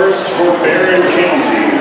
first for Barren County.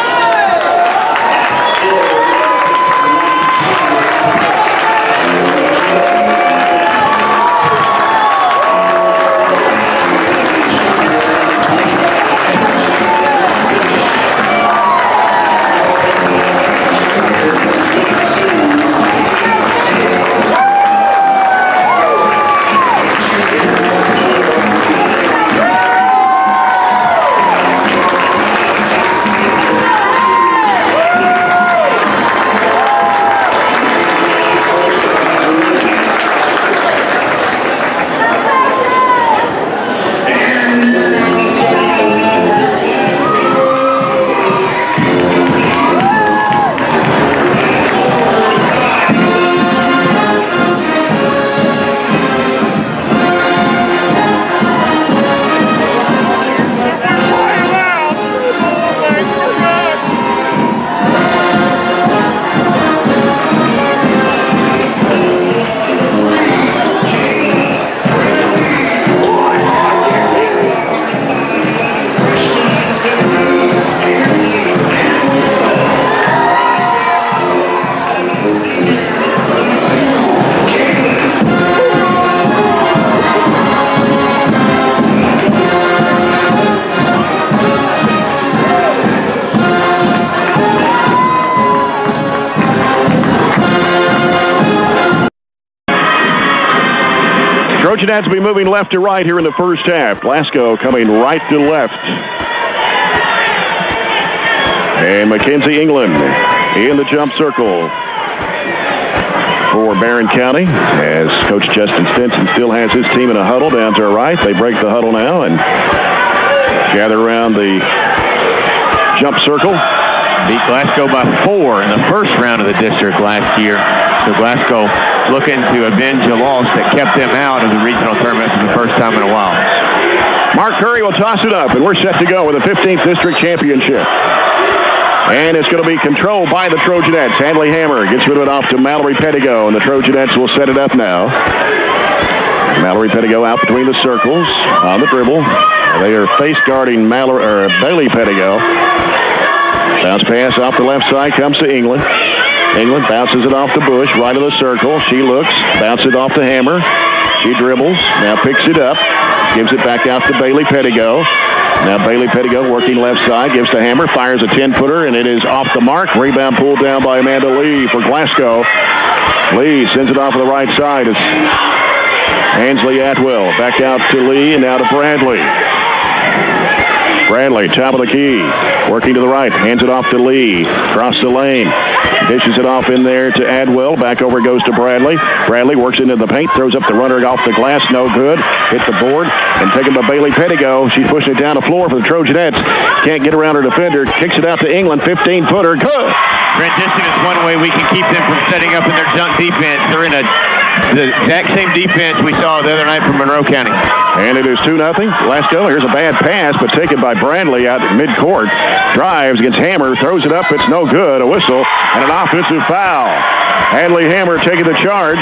Trojanettes will be moving left to right here in the first half. Glasgow coming right to left. And Mackenzie England in the jump circle for Barren County, as Coach Justin Stinson still has his team in a huddle down to our right. They break the huddle now and gather around the jump circle. Beat Glasgow by 4 in the first round of the district last year. So Glasgow looking to avenge a loss that kept them out of the regional tournament for the first time in a while. Mark Curry will toss it up, and we're set to go with the 15th district championship. And it's going to be controlled by the Trojanettes. Hadley Hammer gets rid of it off to Mallory Pettigo, and the Trojanettes will set it up now. Mallory Pettigo out between the circles on the dribble. They are face guarding Bailey Pettigo. Bounce pass off the left side comes to England. England bounces it off to Bush, right of the circle. She looks, bounces it off to Hammer. She dribbles, now picks it up, gives it back out to Bailey Pettigo. Now Bailey Pettigo working left side, gives to Hammer, fires a 10-footer, and it is off the mark. Rebound pulled down by Amanda Lee for Glasgow. Lee sends it off to the right side. It's Ansley Atwell back out to Lee and now to Bradley. Bradley, top of the key, working to the right, hands it off to Lee, across the lane, dishes it off in there to Adwell, back over goes to Bradley. Bradley works into the paint, throws up the runner off the glass, no good, hit the board, and taken by Bailey Pettigo. She's pushing it down the floor for the Trojanettes, can't get around her defender, kicks it out to England, 15-footer, good! Transition is one way we can keep them from setting up in their junk defense. They're in the exact same defense we saw the other night from Monroe County. And it is 2-0. Glasgow, here's a bad pass, but taken by Bradley out at midcourt. Drives against Hammer, throws it up, it's no good. A whistle and an offensive foul. Hadley Hammer taking the charge.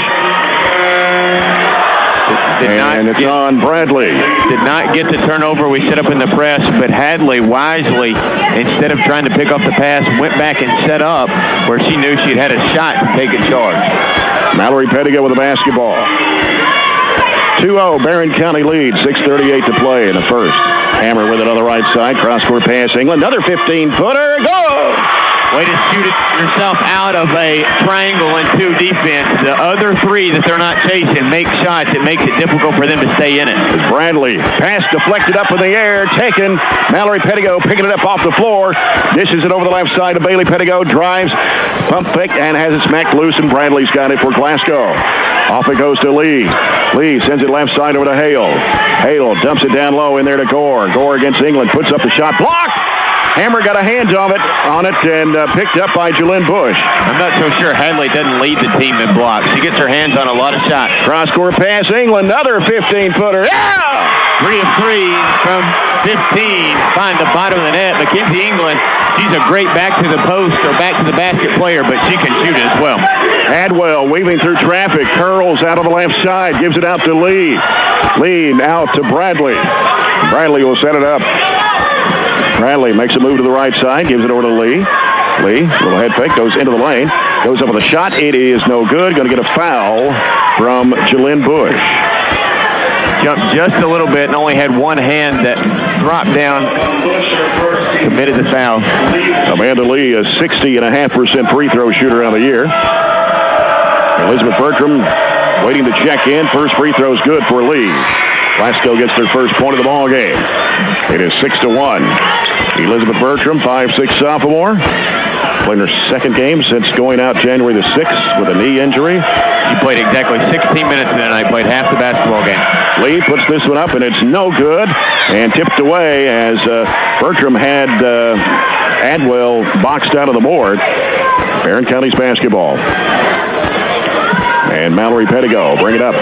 It's on Bradley. Did not get the turnover we set up in the press, but Hadley wisely, instead of trying to pick up the pass, went back and set up where she knew she'd had a shot to take a charge. Mallory Pettigo with the basketball. 2-0, Barren County lead, 6:38 to play in the first. Hammer with it on the right side, cross-court pass England, another 15-footer, goal! Way to shoot yourself out of a triangle and 2 defense. The other 3 that they're not chasing make shots. It makes it difficult for them to stay in it. Bradley, pass deflected up in the air, taken. Mallory Pettigo picking it up off the floor, dishes it over the left side to Bailey Pettigo, drives, pump fake, and has it smacked loose, and Bradley's got it for Glasgow. Off it goes to Lee. Lee sends it left side over to Hale. Hale dumps it down low in there to Gore. Gore against England, puts up the shot, blocked! Hammer got a hand on it and picked up by Jalynn Bush. I'm not so sure Hadley doesn't lead the team in blocks. She gets her hands on a lot of shots. Cross-court pass, England, another 15-footer. Yeah! 3 of 3 from 15. Find the bottom of the net. Mackenzie England, she's a great back to the post or back to the basket player, but she can shoot it as well. Adwell weaving through traffic, curls out of the left side, gives it out to Lee. Lee out to Bradley. Bradley will set it up. Bradley makes a move to the right side, gives it over to Lee. Lee, little head fake, goes into the lane, goes up with a shot. It is no good. Going to get a foul from Jalynn Bush. Jumped just a little bit and only had one hand that dropped down. Committed the foul. Amanda Lee, a 60.5% free throw shooter on the year. Elizabeth Bertram waiting to check in. First free throw is good for Lee. Glasgow gets their first point of the ball game. It is 6-1. Elizabeth Bertram, 5'6" sophomore. Playing her second game since going out January the 6th with a knee injury. She played exactly 16 minutes tonight. Played half the basketball game. Lee puts this one up, and it's no good. And tipped away as Bertram had Adwell boxed out of the board. Barren County's basketball. And Mallory Pettigo bring it up.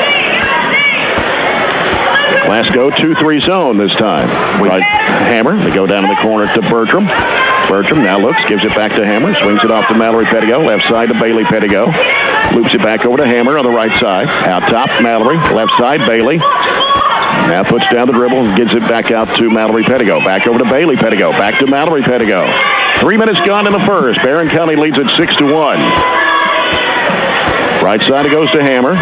Glasgow 2-3 zone this time. Right Hammer. They go down in the corner to Bertram. Bertram now looks, gives it back to Hammer, swings it off to Mallory Pettigo, left side to Bailey Pettigo. Loops it back over to Hammer on the right side. Out top, Mallory, left side, Bailey. Now puts down the dribble and gives it back out to Mallory Pettigo. Back over to Bailey Pettigo, back to Mallory Pettigo. 3 minutes gone in the first. Barren County leads at 6-1. Right side it goes to Hammer.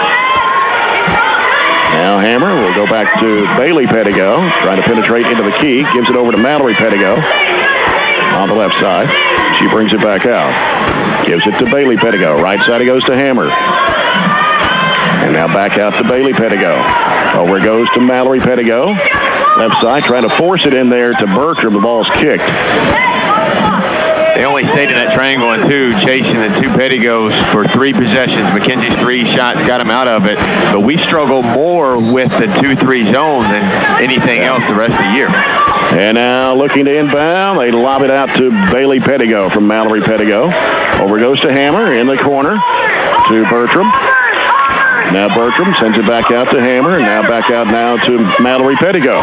Now Hammer will go back to Bailey Pettigo, trying to penetrate into the key. Gives it over to Mallory Pettigo on the left side. She brings it back out. Gives it to Bailey Pettigo. Right side it goes to Hammer. And now back out to Bailey Pettigo. Over it goes to Mallory Pettigo. Left side trying to force it in there to Bertram. The ball's kicked. They only stayed in that triangle and two, chasing the two Pettigos for 3 possessions. McKenzie's 3 shots got him out of it. But we struggle more with the 2-3 zone than anything else the rest of the year. And now looking to inbound. They lob it out to Bailey Pettigo from Mallory Pettigo. Over goes to Hammer in the corner to Bertram. Now Bertram sends it back out to Hammer. And now back out now to Mallory Pettigo.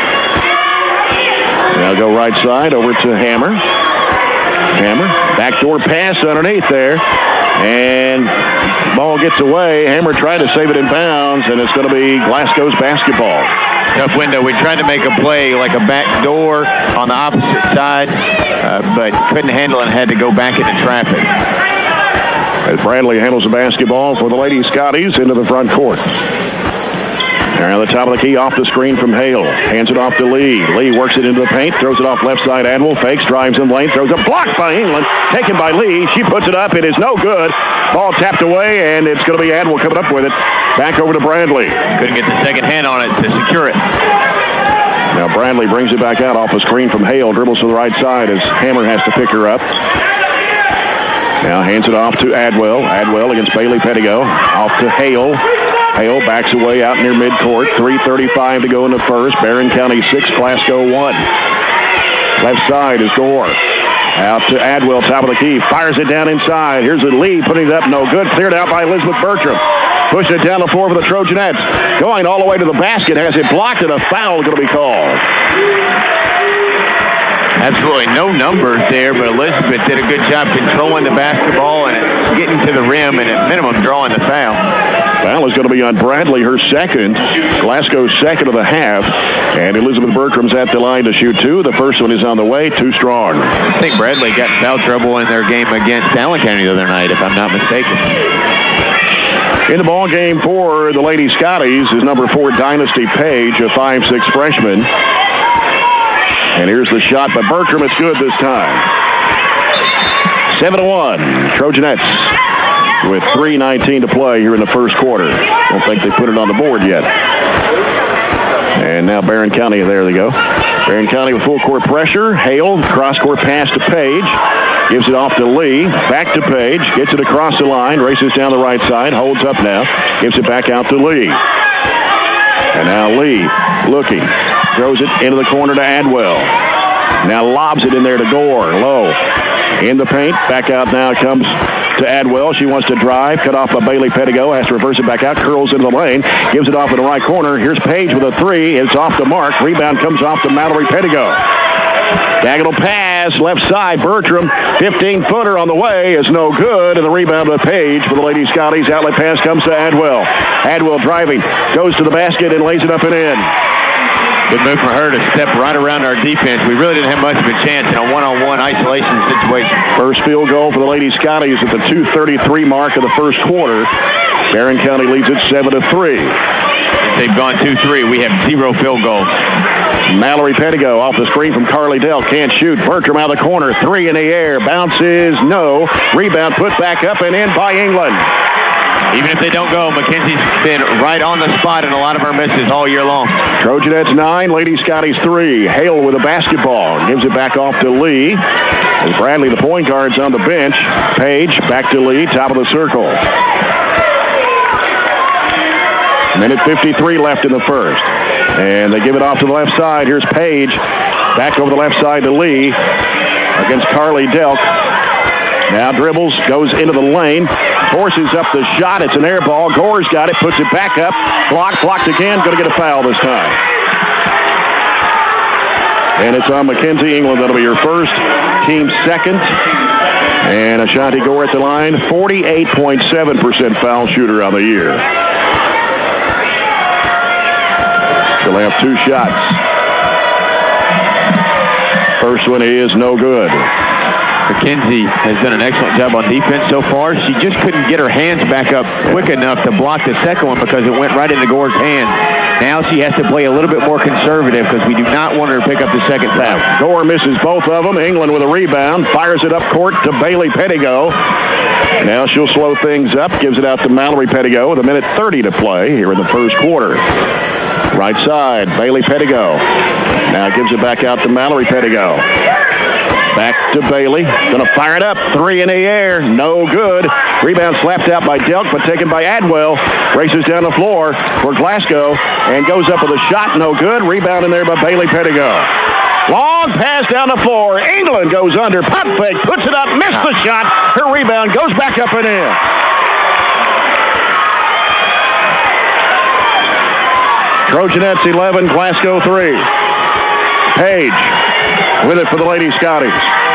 Now go right side over to Hammer. Hammer, backdoor pass underneath there, and ball gets away. Hammer tried to save it in bounds, and it's going to be Glasgow's basketball. Tough window. We tried to make a play like a back door on the opposite side, but couldn't handle it and had to go back into traffic. As Bradley handles the basketball for the Lady-Scotties into the front court. Around the top of the key, off the screen from Hale. Hands it off to Lee. Lee works it into the paint, throws it off left side. Adwell fakes, drives in lane, throws it, blocked by England. Taken by Lee. She puts it up. It is no good. Ball tapped away, and it's going to be Adwell coming up with it. Back over to Bradley. Couldn't get the second hand on it to secure it. Now Bradley brings it back out off the screen from Hale. Dribbles to the right side as Hammer has to pick her up. Now hands it off to Adwell. Adwell against Bailey Pettigo. Off to Hale. Hale backs away out near midcourt. 3:35 to go in the first. Barren County 6, Glasgow 1. Left side is Gore. Out to Adwell, top of the key. Fires it down inside. Here's the lead, putting it up, no good. Cleared out by Elizabeth Bertram. Pushing it down the floor for the Trojanettes. Going all the way to the basket. Has it blocked, and a foul is going to be called. Absolutely no numbers there, but Elizabeth did a good job controlling the basketball and getting to the rim and at minimum drawing the foul. Foul is going to be on Bradley, her second. Glasgow's second of the half. And Elizabeth Bertram's at the line to shoot 2. The first one is on the way, too strong. I think Bradley got in foul trouble in their game against Allen County the other night, if I'm not mistaken. In the ball game for the Lady-Scotties is number 4, Dynasty Page, a 5'6" freshman. And here's the shot by Bertram. It's good this time. 7-1. Trojanettes with 3:19 to play here in the first quarter. Don't think they put it on the board yet. And now Barren County, there they go. Barren County with full court pressure. Hale, cross-court pass to Page. Gives it off to Lee. Back to Page. Gets it across the line. Races down the right side. Holds up now. Gives it back out to Lee. And now Lee looking. Throws it into the corner to Adwell. Now lobs it in there to Gore. Low. In the paint. Back out now comes to Adwell. She wants to drive. Cut off by Bailey Pettigo. Has to reverse it back out. Curls into the lane. Gives it off in the right corner. Here's Page with a 3. It's off the mark. Rebound comes off to Mallory Pettigo. Diagonal pass. Left side. Bertram. 15-footer on the way is no good. And the rebound to Page for the Lady-Scotties. Outlet pass comes to Adwell. Adwell driving. Goes to the basket and lays it up and in. Good move for her to step right around our defense. We really didn't have much of a chance in a one-on-one isolation situation. First field goal for the Lady-Scotties at the 2:33 mark of the first quarter. Barren County leads it 7-3. They've gone 2-3. We have 0 field goals. Mallory Pettigo off the screen from Carly Dell. Can't shoot. Bertram out of the corner. 3 in the air. Bounces. No. Rebound put back up and in by England. Even if they don't go, McKenzie's been right on the spot in a lot of our misses all year long. Trojanettes 9, Lady-Scotties 3. Hale with a basketball. Gives it back off to Lee. As Bradley, the point guard's on the bench. Page back to Lee, top of the circle. Minute 53 left in the first. And they give it off to the left side. Here's Page. Back over the left side to Lee against Carly Delk. Now dribbles, goes into the lane. Forces up the shot. It's an air ball. Gore's got it. Puts it back up. Blocked again. Going to get a foul this time. And it's on Mackenzie England. That'll be your first. Team second. And Ashanti Gore at the line. 48.7% foul shooter on the year. She'll have 2 shots. First one is no good. McKenzie has done an excellent job on defense so far. She just couldn't get her hands back up quick enough to block the second one because it went right into Gore's hand. Now she has to play a little bit more conservative because we do not want her to pick up the second foul. Gore misses both of them. England with a rebound. Fires it up court to Bailey Pettigo. Now she'll slow things up. Gives it out to Mallory Pettigo with 1:30 to play here in the first quarter. Right side, Bailey Pettigo. Now gives it back out to Mallory Pettigo. Back to Bailey. Gonna fire it up. 3 in the air. No good. Rebound slapped out by Delk, but taken by Adwell. Races down the floor for Glasgow and goes up with a shot. No good. Rebound in there by Bailey Pettigo. Long pass down the floor. England goes under. Pump fake. Puts it up. Missed the shot. Her rebound goes back up and in. Trojanettes 11, Glasgow 3. Page with it for the Lady-Scotties.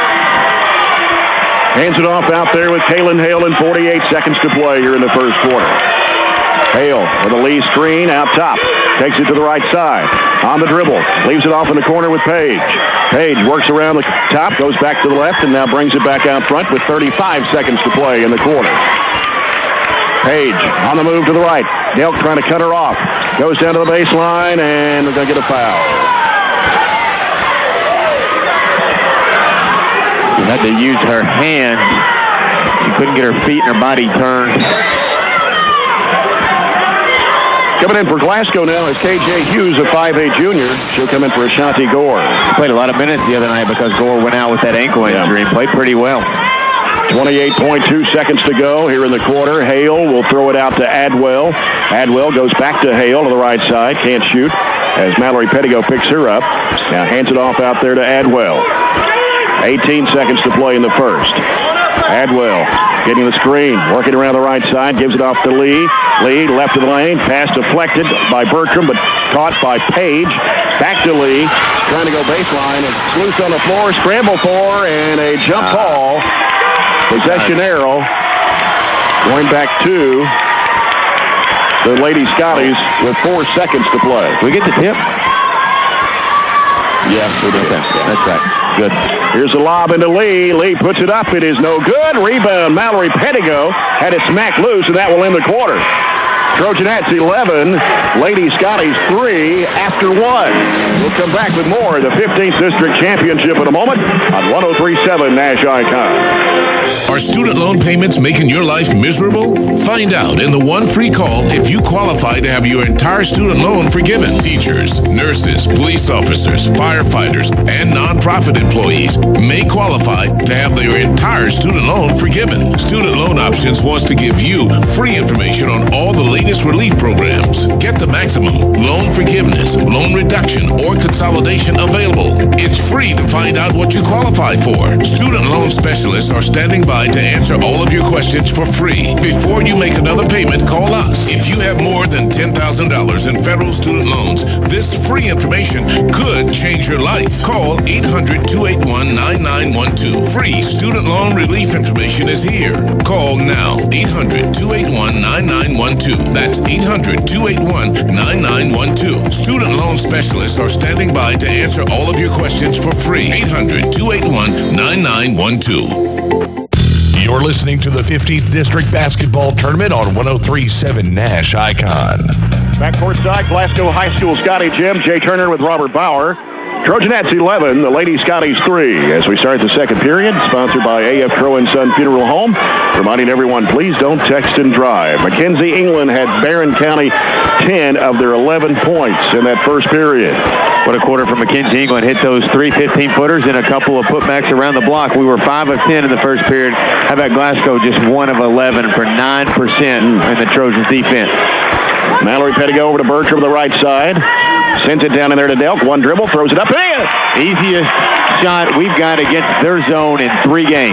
Hands it off out there with Kaylin Hale in 48 seconds to play here in the first quarter. Hale with a Lee screen out top. Takes it to the right side. On the dribble. Leaves it off in the corner with Page. Page works around the top, goes back to the left, and now brings it back out front with 35 seconds to play in the quarter. Page on the move to the right. Delk trying to cut her off. Goes down to the baseline, and we're going to get a foul. She had to use her hands. She couldn't get her feet and her body turned. Coming in for Glasgow now is KJ Hughes, a 5'8 junior. She'll come in for Ashanti Gore. She played a lot of minutes the other night because Gore went out with that ankle injury and played pretty well. 28.2 seconds to go here in the quarter. Hale will throw it out to Adwell. Adwell goes back to Hale to the right side. Can't shoot as Mallory Pettigo picks her up. Now hands it off out there to Adwell. 18 seconds to play in the first. Adwell getting the screen, working around the right side, gives it off to Lee. Lee left of the lane, pass deflected by Bertram, but caught by Page. Back to Lee, trying to go baseline. It's loose on the floor, scramble for, and a jump ball. Possession arrow going back to the Lady-Scotties with 4 seconds to play. We get the tip? Yes, we did. That's right. Good. Here's the lob into Lee. Lee puts it up. It is no good. Rebound. Mallory Pettigo had it smacked loose, and that will end the quarter. Trojanettes 11, Lady-Scotties 3 after 1. We'll come back with more of the 15th District Championship in a moment on 103.7 Nash Icon. Are student loan payments making your life miserable? Find out in the one free call if you qualify to have your entire student loan forgiven. Teachers, nurses, police officers, firefighters, and nonprofit employees may qualify to have their entire student loan forgiven. Student Loan Options wants to give you free information on all the latest relief programs. Get the maximum loan forgiveness, loan reduction, or consolidation available. It's free to find out what what you qualify for. Student loan specialists are standing by to answer all of your questions for free. Before you make another payment, call us. If you have more than $10,000 in federal student loans, this free information could change your life. Call 800-281-9912. Free student loan relief information is here. Call now. 800-281-9912. That's 800-281-9912. Student loan specialists are standing by to answer all of your questions for free. 800-281-9912. You're listening to the 15th District Basketball Tournament on 103.7 Nash Icon. Back courtside, Glasgow High School Scotty Gym. Jay Turner with Robert Bauer. Trojanettes 11, the Lady-Scotties 3. As we start the second period, sponsored by A.F. Crow and Son Funeral Home. Reminding everyone, please don't text and drive. Mackenzie England had Barren County 10 of their 11 points in that first period. What a quarter from Mackenzie England. Hit those 3 15-footers and a couple of putbacks around the block. We were 5 of 10 in the first period. How about Glasgow just 1 of 11 for 9% in the Trojans defense? Mallory Pettigo over to Bertram on the right side. Sends it down in there to Delk. One dribble, throws it up. In! Easiest shot we've got against their zone in 3 games.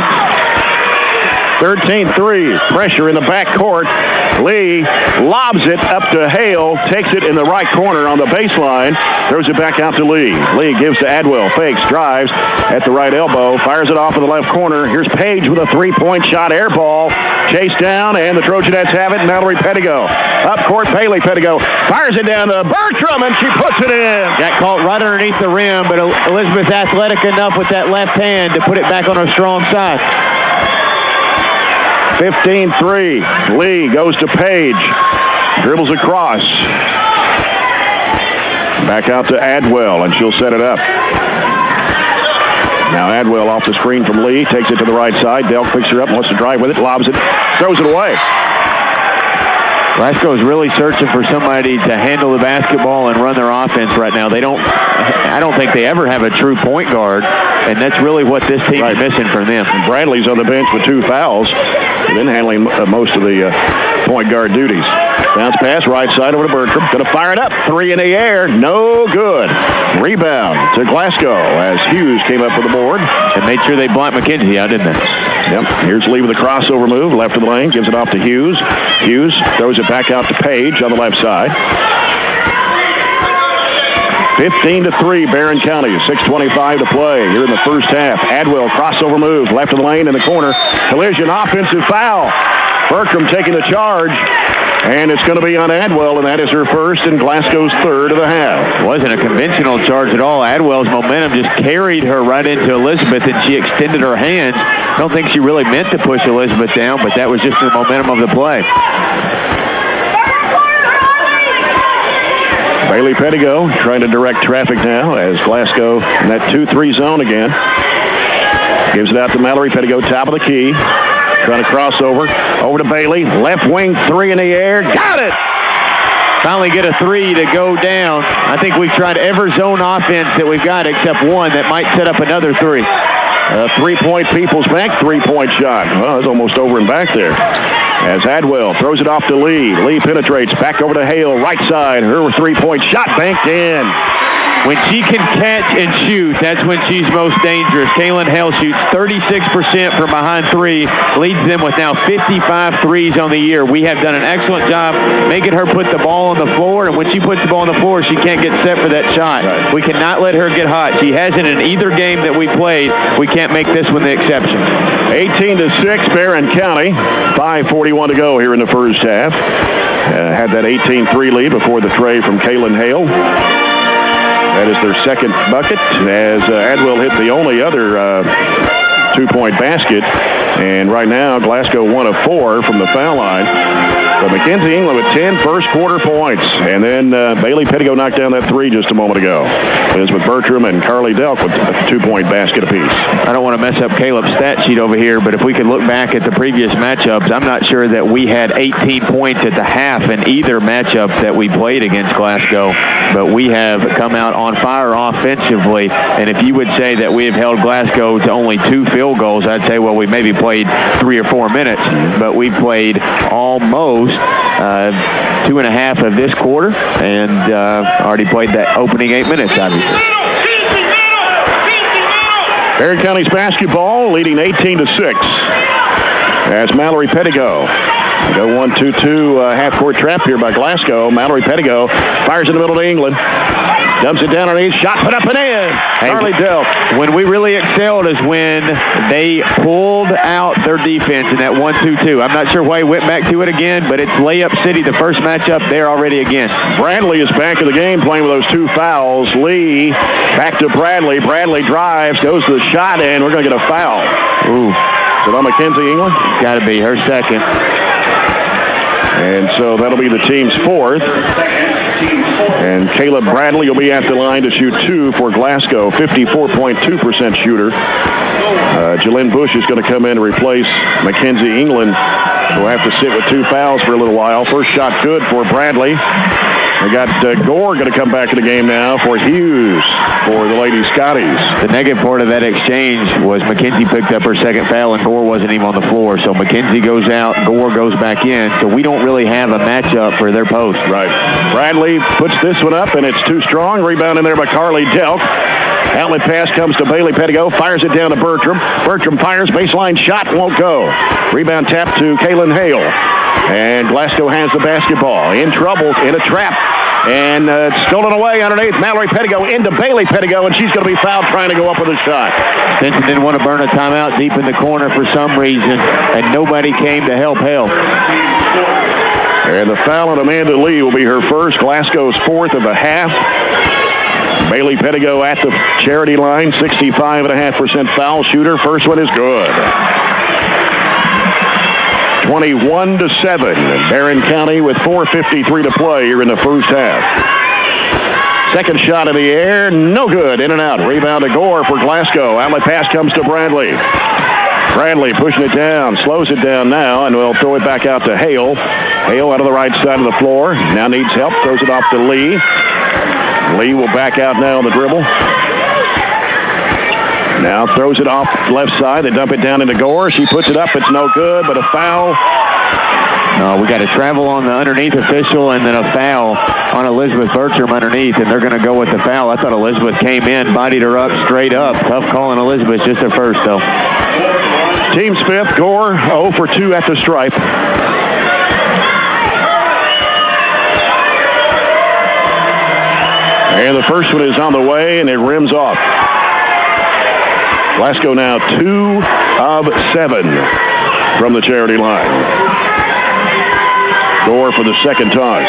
13-3. Pressure in the back court. Lee lobs it up to Hale. Takes it in the right corner on the baseline. Throws it back out to Lee. Lee gives to Adwell. Fakes, drives at the right elbow. Fires it off in the left corner. Here's Page with a 3-point shot. Air ball. Chased down, and the Trojanettes have it. Mallory Pettigo. Up court, Bailey Pettigo. Fires it down to Bertram, and she puts it in. Got caught right underneath the rim, but Elizabeth's athletic enough with that left hand to put it back on her strong side. 15-3. Lee goes to Page. Dribbles across. Back out to Adwell, and she'll set it up. Now Adwell off the screen from Lee. Takes it to the right side. Delk picks her up, wants to drive with it. Lobs it. Throws it away. Glasgow is really searching for somebody to handle the basketball and run their offense right now. I don't think they ever have a true point guard, and that's really what this team is missing from them. And Bradley's on the bench with 2 fouls, and then handling most of the point guard duties. Bounce pass, right side over to Bertram. Going to fire it up. 3 in the air. No good. Rebound to Glasgow as Hughes came up with the board. And made sure they blocked Mackenzie out, didn't they? Yep. Here's Lee with a crossover move. Left of the lane. Gives it off to Hughes. Hughes throws it back out to Page on the left side. 15-3, Barren County. 6:25 to play here in the first half. Adwell crossover move. Left of the lane in the corner. Collision, offensive foul. Bertram taking the charge. And it's going to be on Adwell, and that is her first and Glasgow's third of the half. Wasn't a conventional charge at all. Adwell's momentum just carried her right into Elizabeth, and she extended her hands. I don't think she really meant to push Elizabeth down, but that was just the momentum of the play. Bailey Pettigo trying to direct traffic now as Glasgow in that 2-3 zone again. Gives it out to Mallory Pettigo, top of the key. Trying to cross over to Bailey. Left wing 3 in the air. Got it! Finally get a 3 to go down. I think we've tried every zone offense that we've got except one that might set up another 3. 3-point Peoples Bank 3-point shot. Well, it's almost over and back there. As Adwell throws it off to Lee. Lee penetrates back over to Hale, right side. Her 3-point shot banked in. When she can catch and shoot, that's when she's most dangerous. Kaylin Hale shoots 36% from behind 3, leads them with now 55 threes on the year. We have done an excellent job making her put the ball on the floor, and when she puts the ball on the floor, she can't get set for that shot. Right. We cannot let her get hot. She hasn't in either game that we played. We can't make this one the exception. 18-6, Barren County. 5:41 to go here in the first half. Had that 18-3 lead before the tray from Kaylin Hale. That is their second bucket as Adwell hit the only other 2-point basket. And right now, Glasgow 1 of 4 from the foul line. But Mackenzie England with 10 first quarter points. And then Bailey Pettigo knocked down that 3 just a moment ago. Elizabeth Bertram and Carly Delk with a 2-point basket apiece. I don't want to mess up Caleb's stat sheet over here, but if we could look back at the previous matchups, I'm not sure that we had 18 points at the half in either matchup that we played against Glasgow. But we have come out on fire offensively. And if you would say that we have held Glasgow to only 2 field goals, I'd say, well, we maybe played 3 or 4 minutes, but we played almost 2.5 of this quarter and already played that opening 8 minutes, obviously. Barren County's basketball leading 18-6 as Mallory Pettigo. Go 1-2-2 half-court trap here by Glasgow. Mallory Pettigo fires in the middle to England. Dumps it down underneath. Shot put up and in. Charlie Delk. When we really excelled is when they pulled out their defense in that 1-2-2. I'm not sure why he went back to it again, but it's layup city. The first matchup there already again. Bradley is back in the game playing with those 2 fouls. Lee back to Bradley. Bradley drives, goes to the shot, and we're going to get a foul. Ooh. Is it on Mackenzie England? Got to be her second. And so that'll be the team's 4th. And Caleb Bradley will be at the line to shoot 2 for Glasgow, 54.2% shooter. Jalen Bush is going to come in to replace Mackenzie England, who will have to sit with 2 fouls for a little while. First shot good for Bradley. We got Gore going to come back in the game now for Hughes for the Lady-Scotties. The negative part of that exchange was Mackenzie picked up her second foul and Gore wasn't even on the floor. So Mackenzie goes out, Gore goes back in. So we don't really have a matchup for their post. Right. Bradley puts this one up, and it's too strong. Rebound in there by Carly Delk. Outlet pass comes to Bailey Pettigo. Fires it down to Bertram. Bertram fires. Baseline shot. Won't go. Rebound tap to Kaylin Hale. And Glasgow has the basketball. In trouble. In a trap. And stolen away underneath. Mallory Pettigo into Bailey Pettigo, and she's going to be fouled trying to go up with a shot. Benson didn't want to burn a timeout deep in the corner for some reason, and nobody came to help. And the foul on Amanda Lee will be her first. Glasgow's 4th of the half. Bailey Pettigo at the charity line, 65.5% foul shooter. First one is good. 21-7. Barren County with 4:53 to play here in the first half. Second shot in the air, no good. In and out. Rebound to Gore for Glasgow. Outlet pass comes to Bradley. Bradley pushing it down, slows it down now, and will throw it back out to Hale. Hale out of the right side of the floor. Now needs help. Throws it off to Lee. Lee will back out now on the dribble. Now throws it off left side. They dump it down into Gore. She puts it up. It's no good, but a foul. No, we got a travel on the underneath official and then a foul on Elizabeth Bertram underneath, and they're going to go with the foul. I thought Elizabeth came in, bodied her up straight up. Tough call on Elizabeth, just her first, though. Team's 5th. Gore 0 for 2 at the stripe. And the first one is on the way, and it rims off. Glasgow now 2 of 7 from the charity line. Gore for the second toss.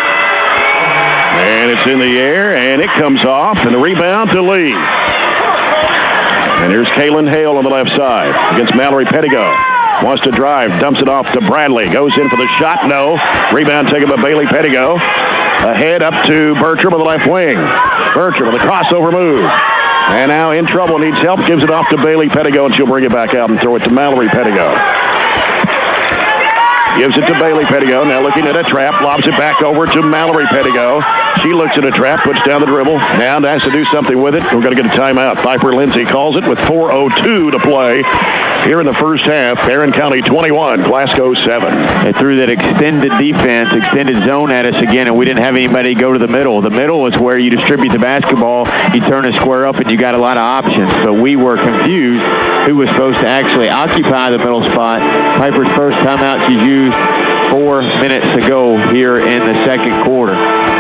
And it's in the air, and it comes off, and the rebound to Lee. And here's Kaylin Hale on the left side against Mallory Pettigo. Wants to drive, dumps it off to Bradley. Goes in for the shot, no. Rebound taken by Bailey Pettigo. Ahead up to Bertram on the left wing. Bertram with a crossover move. And now in trouble, needs help, gives it off to Bailey Pettigo, and she'll bring it back out and throw it to Mallory Pettigo. Gives it to Bailey Pettigo, now looking at a trap, lobs it back over to Mallory Pettigo. She looks at a trap, puts down the dribble, now has to do something with it. We're going to get a timeout. Piper Lindsay calls it with 4:02 to play here in the first half. Barren County 21, Glasgow 7. They threw that extended defense, extended zone at us again, and we didn't have anybody go to the middle. The middle is where you distribute the basketball, you turn a square up, and you got a lot of options. So we were confused who was supposed to actually occupy the middle spot. Piper's first timeout she's used. 4 minutes to go here in the second quarter.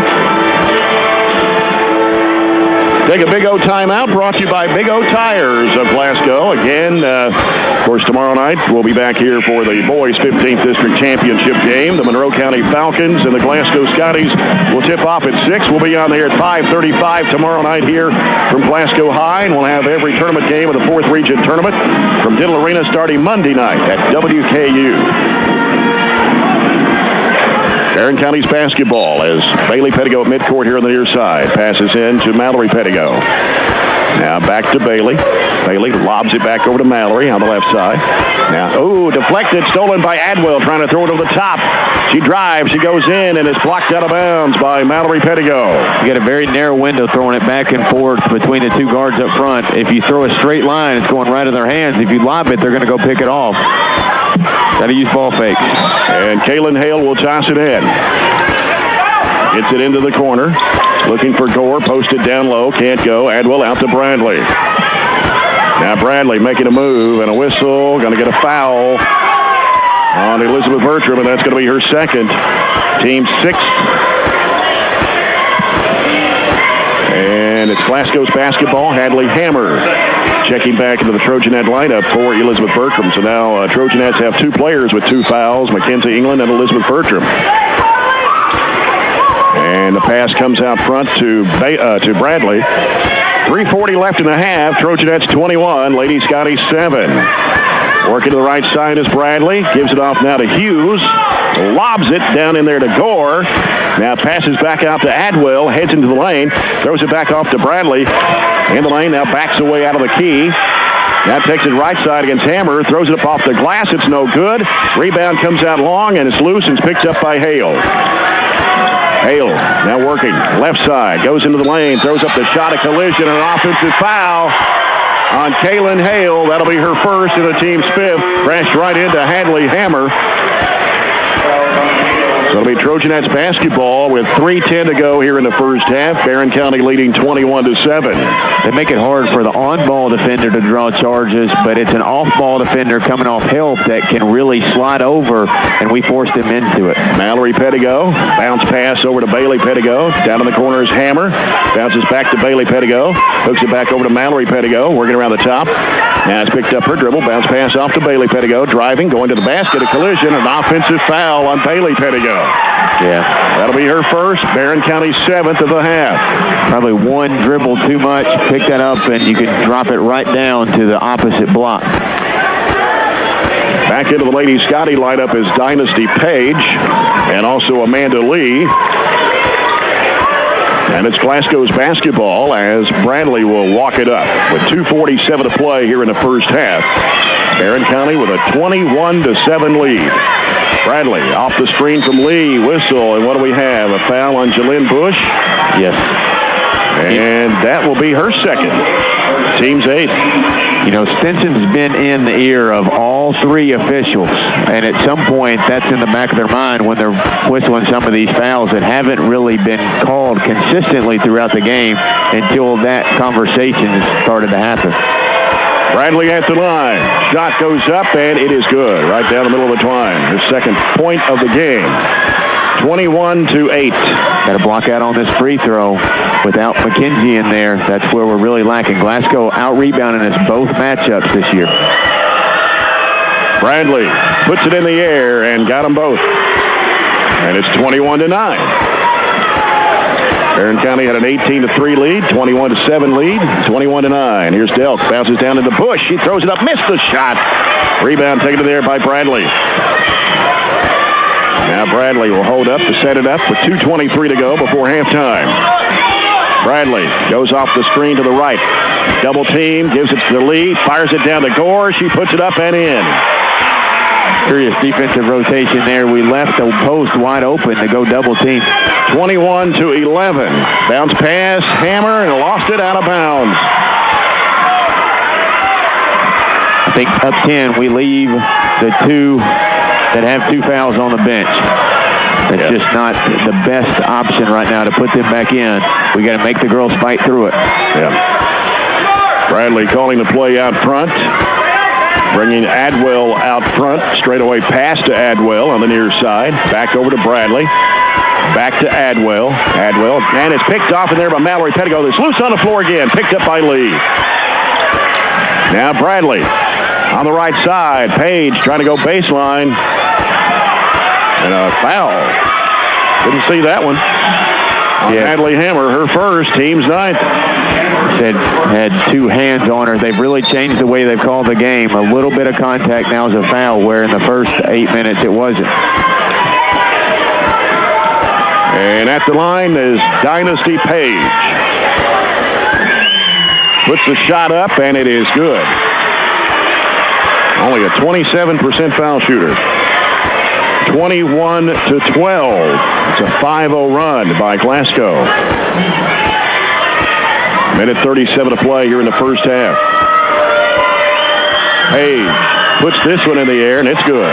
Take a Big O timeout, brought to you by Big O Tires of Glasgow. Again, of course, tomorrow night we'll be back here for the boys' 15th District Championship game. The Monroe County Falcons and the Glasgow Scotties will tip off at 6. We'll be on there at 5:35 tomorrow night here from Glasgow High, and we'll have every tournament game of the 4th Region Tournament from Diddle Arena starting Monday night at WKU. Barren County's basketball as Bailey Pettigo at midcourt here on the near side. Passes in to Mallory Pettigo. Now back to Bailey. Bailey lobs it back over to Mallory on the left side. Now, deflected, stolen by Adwell, trying to throw it over the top. She drives, she goes in, and it's blocked out of bounds by Mallory Pettigo. You get a very narrow window throwing it back and forth between the 2 guards up front. If you throw a straight line, it's going right in their hands. If you lob it, they're going to go pick it off. Got to use ball fakes. And Kaylin Hale will toss it in. Gets it into the corner. Looking for Gore. Posted down low. Can't go. Adwell out to Bradley. Now Bradley making a move and a whistle. Going to get a foul on Elizabeth Bertram, and that's going to be her second. Team sixth. And it's Glasgow's basketball. Hadley Hammer checking back into the Trojanet lineup for Elizabeth Bertram. So now Trojanettes have two players with two fouls, Mackenzie England and Elizabeth Bertram. And the pass comes out front to Bradley. 3:40 left in the half. Trojanettes 21, Lady-Scotties 7. Working to the right side is Bradley. Gives it off now to Hughes. Lobs it down in there to Gore. Now passes back out to Adwell. Heads into the lane. Throws it back off to Bradley. In the lane now backs away out of the key. Now takes it right side against Hammer. Throws it up off the glass. It's no good. Rebound comes out long and it's loose and it's picked up by Hale. Hale now working left side. Goes into the lane. Throws up the shot. A collision and an offensive foul on Kaylin Hale. That'll be her first and the team's fifth. Crashed right into Hadley Hammer. So it'll be Trojanettes basketball with 3:10 to go here in the first half. Barren County leading 21-7. They make it hard for the on-ball defender to draw charges, but it's an off-ball defender coming off help that can really slide over, and we forced him into it. Mallory Pettigo, bounce pass over to Bailey Pettigo. Down in the corner is Hammer. Bounces back to Bailey Pettigo. Hooks it back over to Mallory Pettigo, working around the top. Now it's picked up her dribble. Bounce pass off to Bailey Pettigo. Driving, going to the basket. A collision, an offensive foul on Bailey Pettigo. Yeah. That'll be her first. Barren County 7th of the half. Probably one dribble too much. Pick that up, and you can drop it right down to the opposite block. Back into the Lady-Scottie lineup is Dynasty Page and also Amanda Lee. And it's Glasgow's basketball as Bradley will walk it up with 2:47 to play here in the first half. Barren County with a 21-7 lead. Bradley off the screen from Lee. Whistle, and what do we have? A foul on Jalynn Bush? Yes. And that will be her second. Team's 8th. You know, Stinson's been in the ear of all three officials, and at some point that's in the back of their mind when they're whistling some of these fouls that haven't really been called consistently throughout the game until that conversation has started to happen. Bradley at the line. Shot goes up, and it is good. Right down the middle of the twine. Her second point of the game. 21-8. Got to block out on this free throw. Without McKenzie in there, that's where we're really lacking. Glasgow out-rebounding us both matchups this year. Bradley puts it in the air and got them both. And it's 21-9. Barren County had an 18-3 lead, 21-7 lead, 21-9. Here's Delk, bounces down into Bush. She throws it up, missed the shot. Rebound taken to there by Bradley. Now Bradley will hold up to set it up with 2:23 to go before halftime. Bradley goes off the screen to the right. Double team, gives it to Lee, fires it down to Gore. She puts it up and in. Serious defensive rotation there. We left the post wide open to go double team. 21-11. Bounce pass, Hammer, and lost it out of bounds. I think up 10, we leave the two that have two fouls on the bench. It's just not the best option right now to put them back in. We got to make the girls fight through it. Yeah. Bradley calling the play out front. Bringing Adwell out front. Straightaway pass to Adwell on the near side. Back over to Bradley. Back to Adwell. Adwell. And it's picked off in there by Mallory Pettigo. That's loose on the floor again. Picked up by Lee. Now Bradley on the right side. Page trying to go baseline. And a foul. Didn't see that one. Hadley Hammer, her first, team's 9th. Had two hands on her. They've really changed the way they've called the game. A little bit of contact now is a foul, where in the first 8 minutes it wasn't. And at the line is Dynasty Page. Puts the shot up, and it is good. Only a 27% foul shooter. 21-12. It's a 5-0 run by Glasgow. Minute 37 to play here in the first half. Page puts this one in the air, and it's good.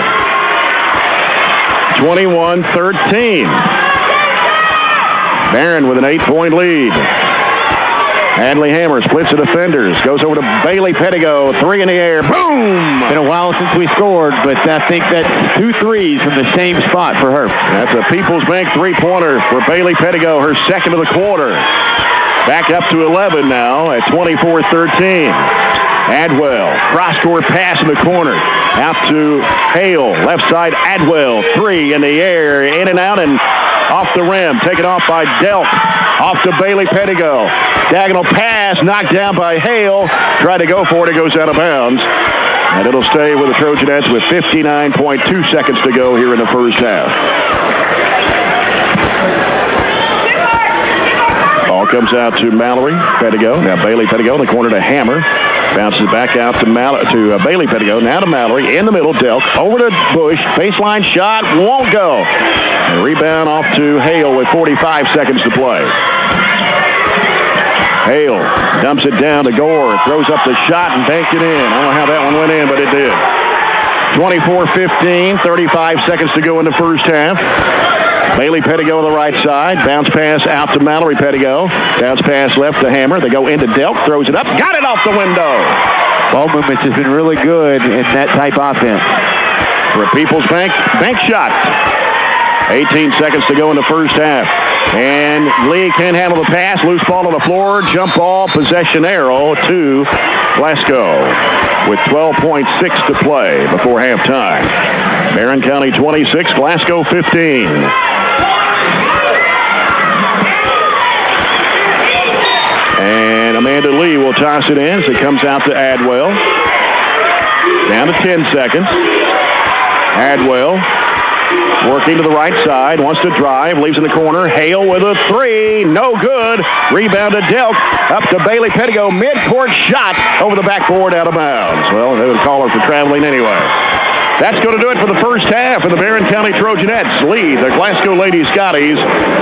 21-13. Barren with an 8-point lead. Hadley Hammer splits the defenders. Goes over to Bailey Pettigo. 3 in the air. Boom! Been a while since we scored, but I think that's 2 threes from the same spot for her. That's a People's Bank three-pointer for Bailey Pettigo, her second of the quarter. Back up to 11 now at 24-13. Adwell, cross-court pass in the corner. Out to Hale, left side, Adwell. 3 in the air, in and out, and off the rim. Taken off by Delk. Off to Bailey Pettigo. Diagonal pass, knocked down by Hale. Tried to go for it, it goes out of bounds. And it'll stay with the Trojanettes with 59.2 seconds to go here in the first half. Ball comes out to Mallory Pettigo. Now Bailey Pettigo in the corner to Hammer. Bounces back out to Bailey Pettigo. Now to Mallory. In the middle, Delk. Over to Bush. Baseline shot. Won't go. And rebound off to Hale with 45 seconds to play. Hale dumps it down to Gore. Throws up the shot and banked it in. I don't know how that one went in, but it did. 24-15. 35 seconds to go in the first half. Bailey Pettigo on the right side. Bounce pass out to Mallory Pettigo. Bounce pass left to Hammer. They go into Delk. Throws it up. Got it off the window. Ball movement has been really good in that type of offense. For a People's Bank shot. 18 seconds to go in the first half. And Lee can't handle the pass. Loose ball on the floor. Jump ball. Possession arrow to Glasgow with 12.6 to play before halftime. Barren County 26, Glasgow 15. And Amanda Lee will toss it in as it comes out to Adwell. Down to 10 seconds. Adwell working to the right side, wants to drive, leaves in the corner. Hale with a 3, no good. Rebound to Delk, up to Bailey Pettigo. Mid-court shot over the backboard, out of bounds. Well, they would call her for traveling anyway. That's going to do it for the first half, and the Barren County Trojanettes lead the Glasgow Lady-Scotties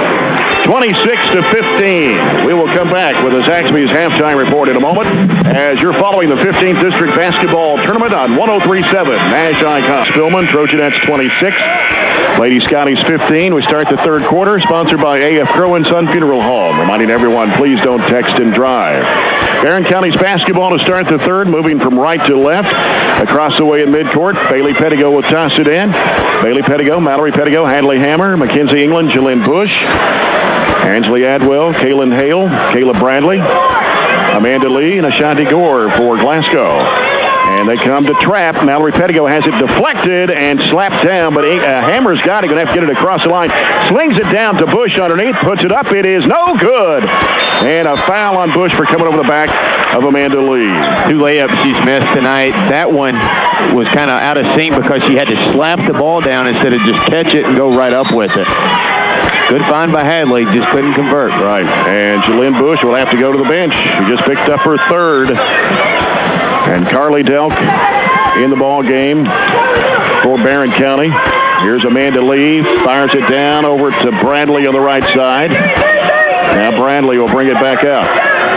26-15. We will come back with a Zaxby's halftime report in a moment as you're following the 15th District Basketball Tournament on 103.7 Nash Icon. Spillman, Trojanettes 26, Lady-Scotties 15. We start the third quarter, sponsored by A.F. Crow & Son Funeral Home. Reminding everyone, please don't text and drive. Barren County's basketball to start the third, moving from right to left. Across the way in midcourt, Bailey Pettigo will toss it in. Bailey Pettigo, Mallory Pettigo, Hadley Hammer, Mackenzie England, Jalen Bush, Angela Adwell, Kaylin Hale, Kayla Bradley, Amanda Lee, and Ashanti Gore for Glasgow. And they come to trap. Mallory Pettigo has it deflected and slapped down, but Hammer's got it. Going to have to get it across the line. Slings it down to Bush underneath, puts it up. It is no good. And a foul on Bush for coming over the back of Amanda Lee. 2 layups she's missed tonight. That one was kind of out of sync because she had to slap the ball down instead of just catch it and go right up with it. Good find by Hadley, just couldn't convert. Right, and Jalen Bush will have to go to the bench. She just picked up her third. And Carly Delk in the ball game for Barren County. Here's Amanda Lee, fires it down over to Bradley on the right side. Now Bradley will bring it back out.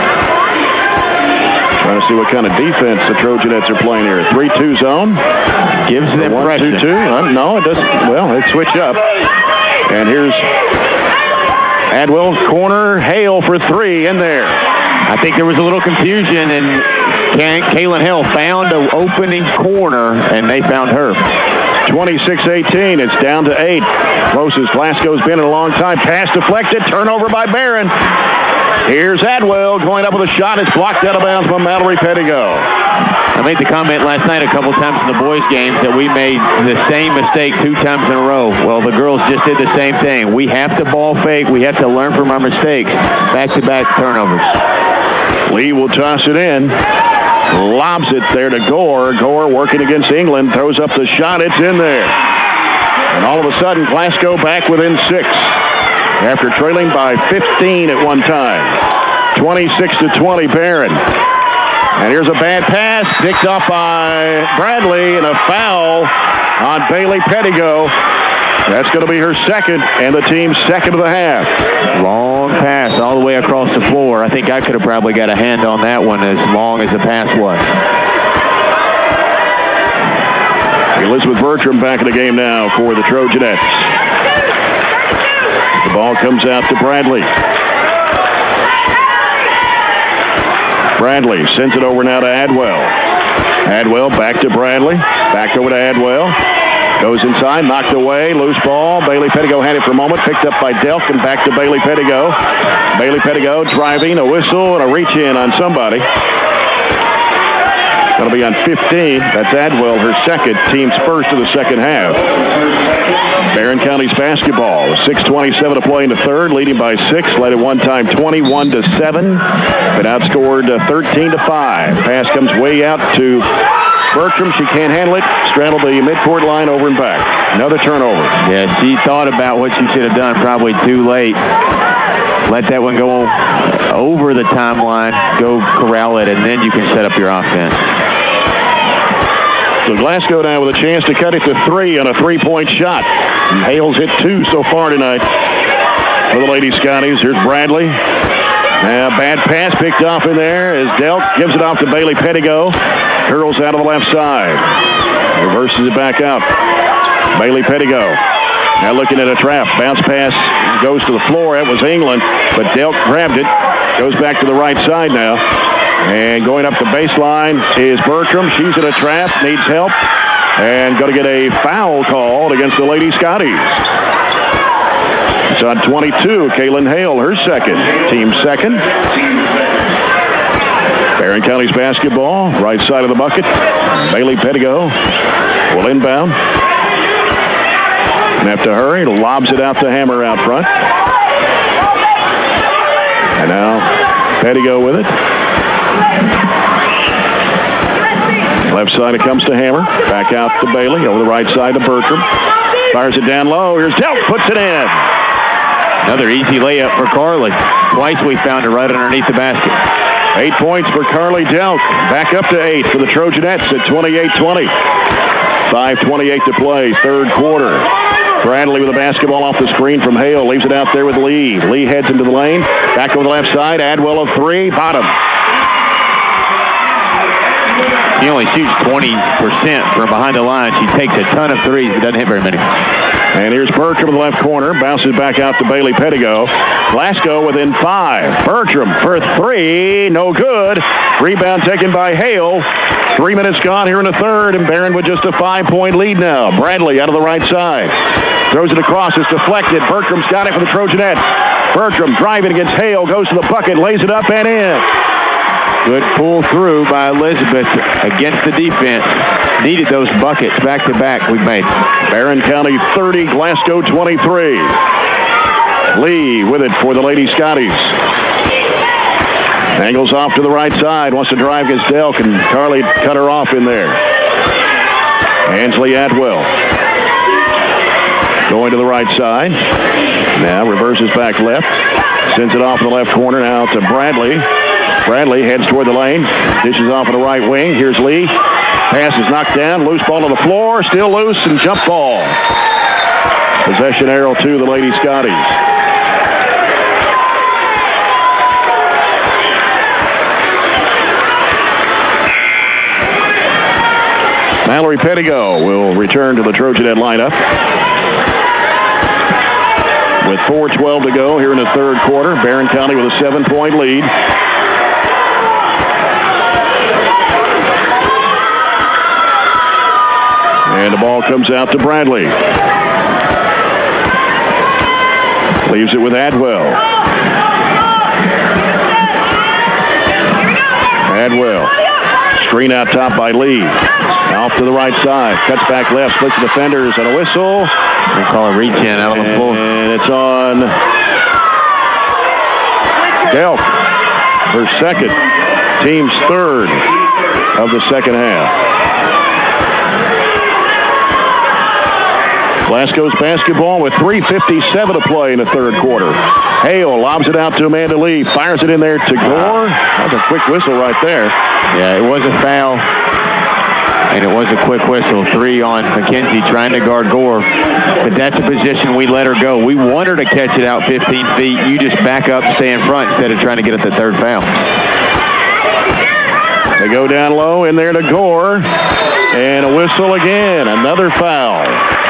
Trying to see what kind of defense the Trojanettes are playing here. 3-2 zone. Gives them 1-2-2. No, it doesn't. Well, it switched up. And here's Adwell, corner, Hale for 3 in there. I think there was a little confusion, and Kaylin Hale found an opening corner, and they found her. 26-18. It's down to 8. Closest Glasgow's been in a long time. Pass deflected. Turnover by Barren. Here's Adwell going up with a shot. It's blocked out of bounds by Mallory Pettigo. I made the comment last night a couple times in the boys' games that we made the same mistake 2 times in a row. Well, the girls just did the same thing. We have to ball fake. We have to learn from our mistakes. Back-to-back turnovers. Lee will toss it in. Lobs it there to Gore. Gore working against England. Throws up the shot. It's in there. And all of a sudden, Glasgow back within 6. After trailing by 15 at one time. 26-20 Barren. And here's a bad pass. Picked up by Bradley, and a foul on Bailey Pettigo. That's going to be her second and the team's second of the half. Long pass all the way across the floor. I think I could have probably got a hand on that one as long as the pass was. Elizabeth Bertram back in the game now for the Trojanettes. The ball comes out to Bradley. Bradley sends it over now to Adwell. Adwell back to Bradley. Back over to Adwell. Goes inside, knocked away, loose ball. Bailey Pettigo had it for a moment, picked up by Delk, and back to Bailey Pettigo. Bailey Pettigo driving, a whistle, and a reach-in on somebody. That'll be on 15. That's Adwell, her second, team's first of the second half. Barren County's basketball. 6:27 to play in the third, leading by 6. Led at one time 21-7. Been outscored 13-5. Pass comes way out to Bertram. She can't handle it. Straddled the midcourt line over and back. Another turnover. Yeah, she thought about what she should have done probably too late. Let that one go over the timeline, go corral it, and then you can set up your offense. So Glasgow now with a chance to cut it to 3 on a three-point shot. And Hale's hit 2 so far tonight for the Lady-Scotties. Here's Bradley. Now bad pass picked off in there as Delk gives it off to Bailey Pettigo. Curls out of the left side. Reverses it back out. Bailey Pettigo. Now looking at a trap. Bounce pass goes to the floor. That was England, but Delk grabbed it. Goes back to the right side now. And going up the baseline is Bertram. She's in a trap, needs help, and going to get a foul called against the Lady-Scotties. It's on 22. Kaylin Hale, her second. Team second. Barren County's basketball, right side of the bucket. Bailey Pettigo will inbound. And have to hurry. Lobs it out to Hammer out front. And now Pettigo with it. Left side it comes to Hammer. Back out to Bailey. Over the right side to Bertram. Fires it down low. Here's Delk. Puts it in. Another easy layup for Carly. Twice we found her right underneath the basket. 8 points for Carly Delk. Back up to 8 for the Trojanettes at 28-20. 5:28 to play. Third quarter. Bradley with the basketball off the screen from Hale. Leaves it out there with Lee. Lee heads into the lane. Back over the left side. Adwell of 3. Bottom. She only shoots 20% from behind the line. She takes a ton of threes, but doesn't hit very many. And here's Bertram in the left corner. Bounces back out to Bailey Pettigo. Glasgow within 5. Bertram for 3. No good. Rebound taken by Hale. 3 minutes gone here in the third, and Barren with just a 5-point lead now. Bradley out of the right side. Throws it across. It's deflected. Bertram's got it for the Trojanettes. Bertram driving against Hale. Goes to the bucket. Lays it up and in. Good pull through by Elizabeth against the defense. Needed those buckets back-to-back we've made. Barren County 30, Glasgow 23. Lee with it for the Lady-Scotties. Angles off to the right side. Wants to drive against Delk, and Carly cut her off in there. Ansley Atwell. Going to the right side. Now reverses back left. Sends it off in the left corner now to Bradley. Bradley heads toward the lane. Dishes off on the right wing. Here's Lee. Pass is knocked down. Loose ball on the floor. Still loose, and jump ball. Possession arrow to the Lady-Scotties. Mallory Pettigo will return to the Trojanet lineup. With 4:12 to go here in the third quarter. Barren County with a 7-point lead. And the ball comes out to Bradley. Leaves it with Adwell. Adwell. Screen out top by Lee. Off to the right side. Cuts back left. Splits the defenders and a whistle. They call a reach-in out on the floor. And it's on Delk. Her second. Team's third of the second half. Glasgow's basketball with 3:57 to play in the third quarter. Hale lobs it out to Amanda Lee. Fires it in there to Gore. That was a quick whistle right there. Yeah, it was a foul. And it was a quick whistle. 3 on McKenzie trying to guard Gore. But that's a position we let her go. We want her to catch it out 15 feet. You just back up, stay in front instead of trying to get at the third foul. They go down low, in there to Gore. And a whistle again. Another foul.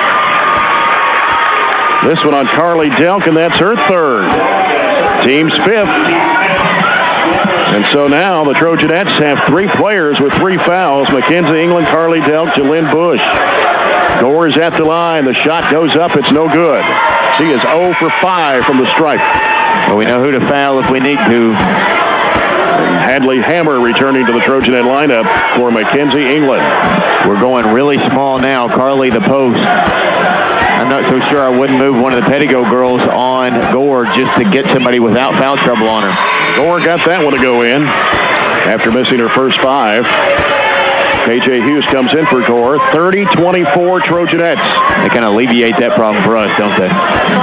This one on Carly Delk, and that's her third. Team's fifth. And so now the Trojanettes have 3 players with 3 fouls. Mackenzie England, Carly Delk, Jalynn Bush. Gore is at the line. The shot goes up. It's no good. She is 0 for 5 from the stripe. Well, we know who to foul if we need to. And Hadley Hammer returning to the Trojanet lineup for Mackenzie England. We're going really small now. Carly the post. I'm not so sure I wouldn't move one of the Pettigo girls on Gore just to get somebody without foul trouble on her. Gore got that one to go in after missing her first 5. KJ Hughes comes in for Gore. 30-24 Trojanettes. They kind of alleviate that problem for us, don't they?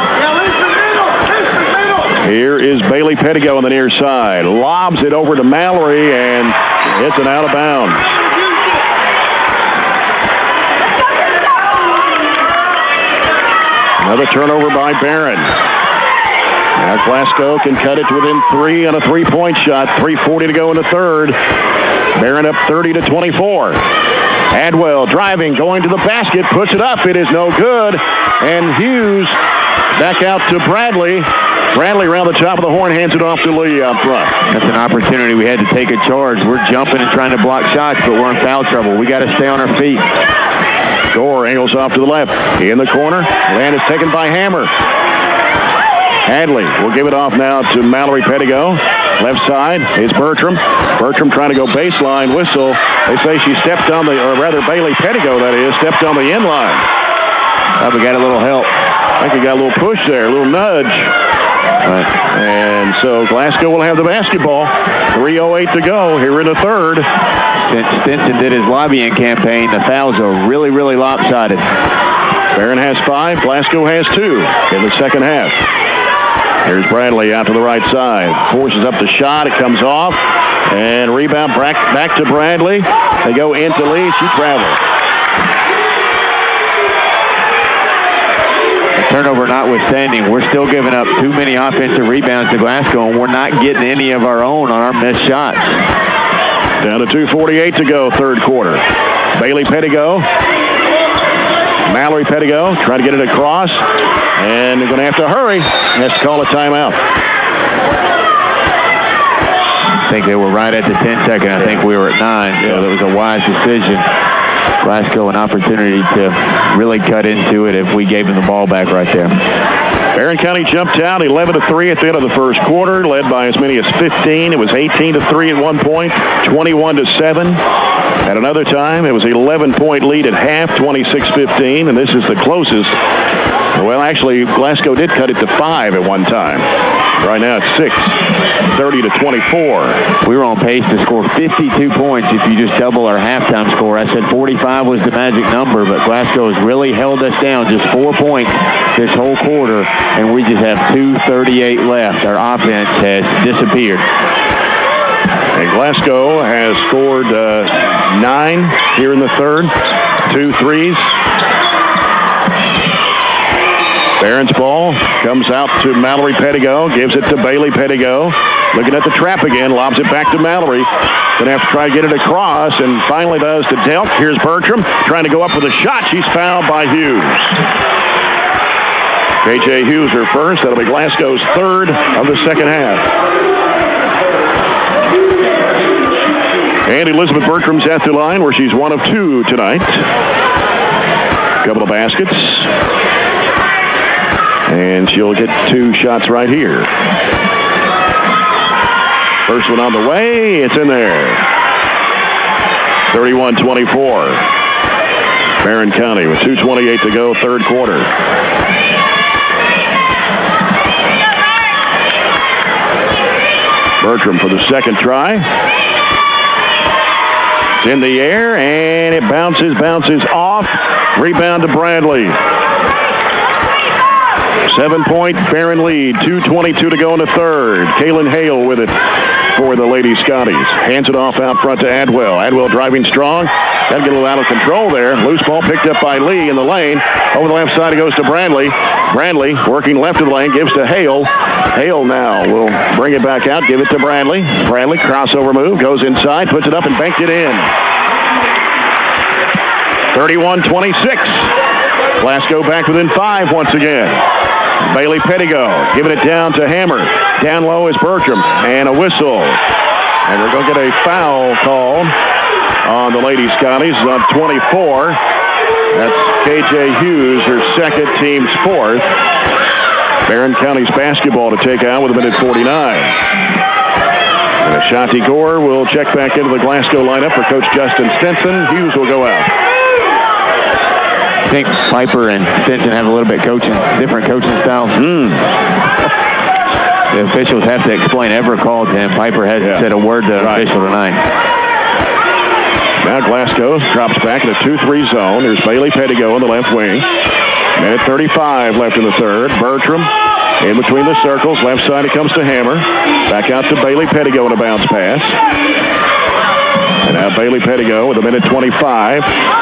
Here is Bailey Pettigo on the near side. Lobs it over to Mallory and hits it out of bounds. Another turnover by Barren. Now Glasgow can cut it to within 3 on a 3-point shot. 3:40 to go in the third. Barren up 30-24. Adwell driving, going to the basket, puts it up. It is no good. And Hughes back out to Bradley. Bradley around the top of the horn, hands it off to Lee up front. That's an opportunity. We had to take a charge. We're jumping and trying to block shots, but we're in foul trouble. We got to stay on our feet. Gore angles off to the left. In the corner. Land is taken by Hammer. Hadley will give it off now to Mallory Pettigo. Left side is Bertram. Bertram trying to go baseline whistle. They say she stepped on the, or rather Bailey Pettigo, that is, stepped on the end line. We got a little help. I think we got a little push there, a little nudge. And so Glasgow will have the basketball. 3:08 to go here in the third. Since Stinson did his lobbying campaign, the fouls are really, really lopsided. Barren has 5, Glasgow has 2 in the second half. Here's Bradley out to the right side. Forces up the shot. It comes off. And rebound back to Bradley. They go into Lee. She travels. Turnover notwithstanding, we're still giving up too many offensive rebounds to Glasgow, and we're not getting any of our own on our missed shots. Down to 2:48 to go, third quarter. Bailey Pettigo. Mallory Pettigo trying to get it across. And they're going to have to hurry. Has to call a timeout. I think they were right at the 10-second. I think we were at 9. So that was a wise decision. Glasgow an opportunity to really cut into it if we gave them the ball back right there. Barren County jumped out 11-3 at the end of the first quarter, led by as many as 15. It was 18-3 at one point, 21-7. At another time, it was an 11-point lead at half, 26-15, and this is the closest. Well, actually, Glasgow did cut it to 5 at one time. Right now it's 6, 30-24. We were on pace to score 52 points if you just double our halftime score. I said 45 was the magic number, but Glasgow has really held us down, just 4 points this whole quarter, and we just have 2:38 left. Our offense has disappeared. And Glasgow has scored 9 here in the third, 2 threes. Barren's ball comes out to Mallory Pettigo, gives it to Bailey Pettigo. Looking at the trap again, lobs it back to Mallory. Going to have to try to get it across, and finally does to Delk. Here's Bertram trying to go up with a shot. She's fouled by Hughes. KJ Hughes her first. That'll be Glasgow's third of the second half. And Elizabeth Bertram's at the line where she's 1 of 2 tonight. Couple of baskets. And she'll get 2 shots right here. First one on the way. It's in there. 31-24. Barren County with 2:28 to go, third quarter. Bertram for the second try. It's in the air, and it bounces off. Rebound to Bradley. 7-point Barren lead, 2:22 to go in the third. Kaylin Hale with it for the Lady-Scotties. Hands it off out front to Adwell. Adwell driving strong. Got to get a little out of control there. Loose ball picked up by Lee in the lane. Over the left side it goes to Bradley. Bradley working left of the lane, gives to Hale. Hale now will bring it back out, give it to Bradley. Bradley, crossover move, goes inside, puts it up and banked it in. 31-26. Glasgow back within 5 once again. Bailey Pettigo giving it down to Hammer. Down low is Bertram. And a whistle. And we're going to get a foul call on the Lady-Scotties on 24. That's KJ Hughes, her second, team's fourth. Barren County's basketball to take out with a minute 49. And Ashanti Gore will check back into the Glasgow lineup for Coach Justin Stinson. Hughes will go out. I think Piper and Stinson have a little bit different coaching styles. The officials have to explain every call to him. Piper hasn't said a word to an official tonight. Now Glasgow drops back in a 2-3 zone. There's Bailey Pettigo on the left wing. Minute 35 left in the third. Bertram in between the circles. Left side it comes to Hammer. Back out to Bailey Pettigo in a bounce pass. And now Bailey Pettigo with a minute 25.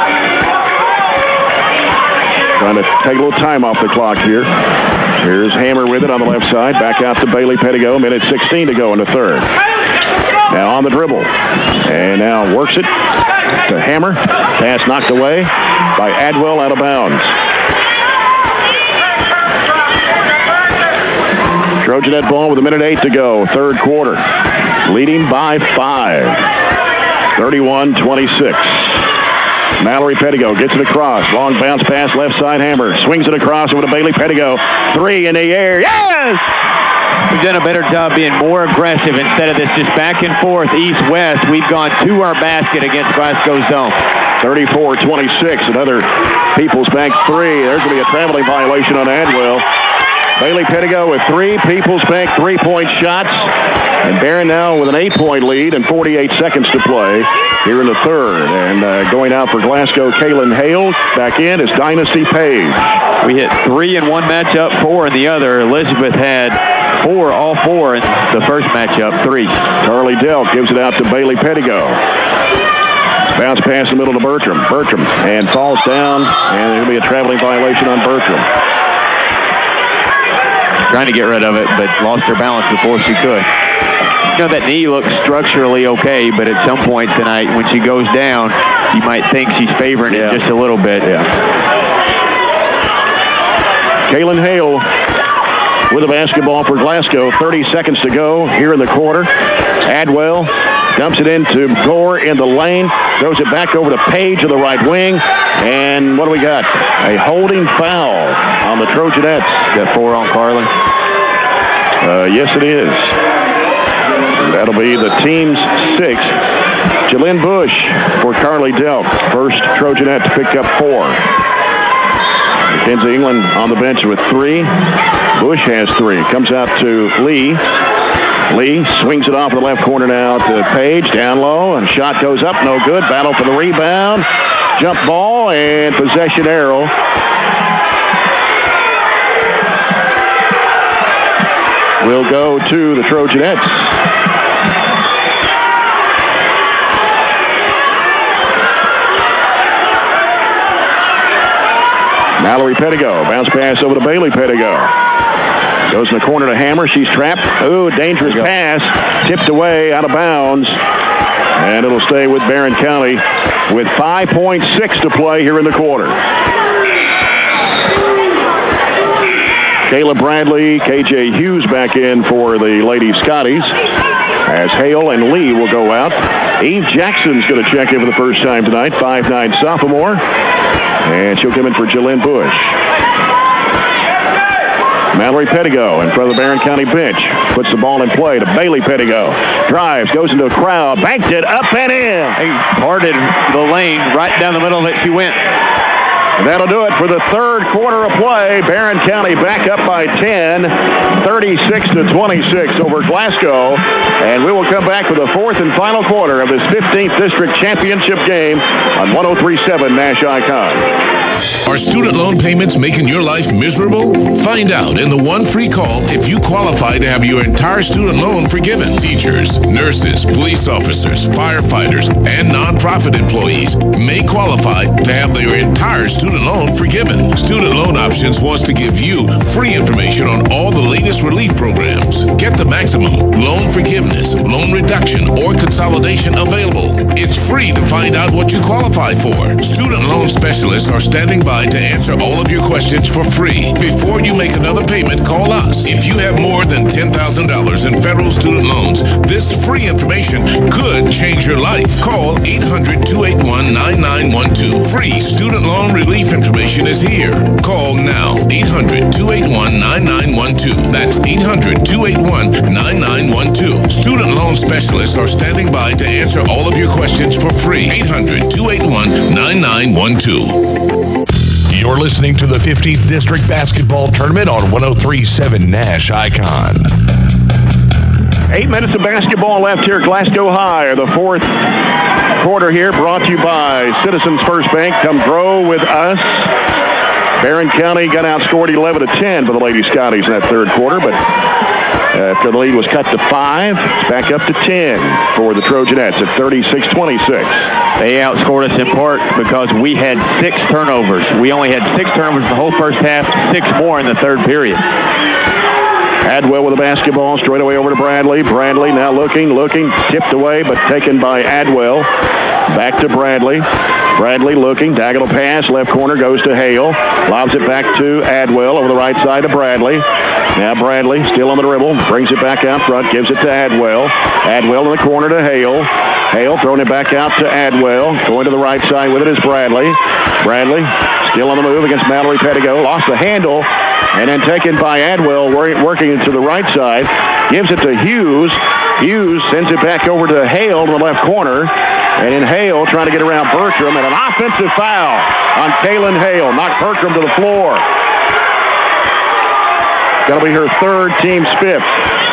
Trying to take a little time off the clock here. Here's Hammer with it on the left side. Back out to Bailey Pettigo. Minute 16 to go in the third. Now on the dribble. And now works it to Hammer. Pass knocked away by Adwell out of bounds. Trojanet ball with a minute 8 to go. Third quarter. Leading by 5. 31-26. Mallory Pettigo gets it across. Long bounce pass, left side Hammer. Swings it across over to Bailey Pettigo. 3 in the air. Yes! We've done a better job being more aggressive instead of this just back and forth, east-west. We've gone to our basket against Glasgow's zone. 34-26. Another People's Bank 3. There's going to be a traveling violation on Adwell. Bailey Pettigo with 3 People's Bank 3-point shots. And Barren now with an 8-point lead and 48 seconds to play here in the third. And going out for Glasgow, Kaylin Hale. Back in is Dynasty Page. We hit 3 in one matchup, 4 in the other. Elizabeth had all four in the first matchup, 3. Carly Delk gives it out to Bailey Pettigo. Bounce pass in the middle to Bertram. And falls down. And there'll be a traveling violation on Bertram. Trying to get rid of it, but lost her balance before she could. You know, that knee looks structurally okay, but at some point tonight, when she goes down, you might think she's favoring it just a little bit. Yeah. Kaylin Hale with a basketball for Glasgow. 30 seconds to go here in the quarter. Adwell dumps it into Gore in the lane. Throws it back over to Page to the right wing. And what do we got? A holding foul on the Trojanettes. Got 4 on Carly? Yes, it is. That'll be the team's 6. Jalynn Bush for Carly Delk. First Trojanette to pick up 4. Mackenzie England on the bench with 3. Bush has 3. Comes out to Lee. Lee swings it off in the left corner now to Page. Down low, and shot goes up. No good. Battle for the rebound. Jump ball and possession arrow. Will go to the Trojanettes. Mallory Pettigo. Bounce pass over to Bailey Pettigo. Goes in the corner to Hammer. She's trapped. Oh, dangerous pass. Tipped away, out of bounds. And it'll stay with Barren County with 5.6 to play here in the quarter. Kayla Bradley, KJ Hughes back in for the Lady-Scotties, as Hale and Lee will go out. Eve Jackson's going to check in for the first time tonight, 5'9" sophomore. And she'll come in for Jalynn Bush. Mallory Pettigo in front of the Barren County bench. Puts the ball in play to Bailey Pettigo. Drives, goes into a crowd, banked it up and in. He parted the lane right down the middle of it. She went. And that'll do it for the third quarter of play. Barren County back up by 10, 36-26 over Glasgow. And we will come back with the fourth and final quarter of this 15th District Championship game on 103.7 Nash Icon. Are student loan payments making your life miserable? Find out in the one free call if you qualify to have your entire student loan forgiven. Teachers, nurses, police officers, firefighters, and nonprofit employees may qualify to have their entire student loan forgiven. Student Loan Options wants to give you free information on all the latest relief programs. Get the maximum loan forgiveness, loan reduction, or consolidation available. It's free to find out what you qualify for. Student loan specialists are standing standing by to answer all of your questions for free. Before you make another payment, call us. If you have more than $10,000 in federal student loans, this free information could change your life. Call 800-281-9912. Free student loan relief information is here. Call now. 800-281-9912. That's 800-281-9912. Student loan specialists are standing by to answer all of your questions for free. 800-281-9912. You're listening to the 15th District Basketball Tournament on 103.7 Nash Icon. 8 minutes of basketball left here at Glasgow High. The fourth quarter here brought to you by Citizens First Bank. Come grow with us. Barren County got outscored 11-10 by the Lady-Scotties in that third quarter, but after the lead was cut to 5, it's back up to 10 for the Trojanettes at 36-26. They outscored us in part because we had 6 turnovers. We only had 6 turnovers the whole first half, 6 more in the third period. Adwell with the basketball, straight away over to Bradley. Bradley now looking, tipped away, but taken by Adwell. Back to Bradley. Bradley looking, diagonal pass, left corner, goes to Hale. Lobs it back to Adwell over the right side to Bradley. Now Bradley still on the dribble, brings it back out front, gives it to Adwell. Adwell in the corner to Hale. Hale throwing it back out to Adwell. Going to the right side with it is Bradley. Bradley still on the move against Mallory Pettigo. Lost the handle. And then taken by Adwell, working to the right side. Gives it to Hughes. Hughes sends it back over to Hale to the left corner. And then Hale trying to get around Bertram. And an offensive foul on Kaylin Hale. Knocked Bertram to the floor. That'll be her third, team's 5th.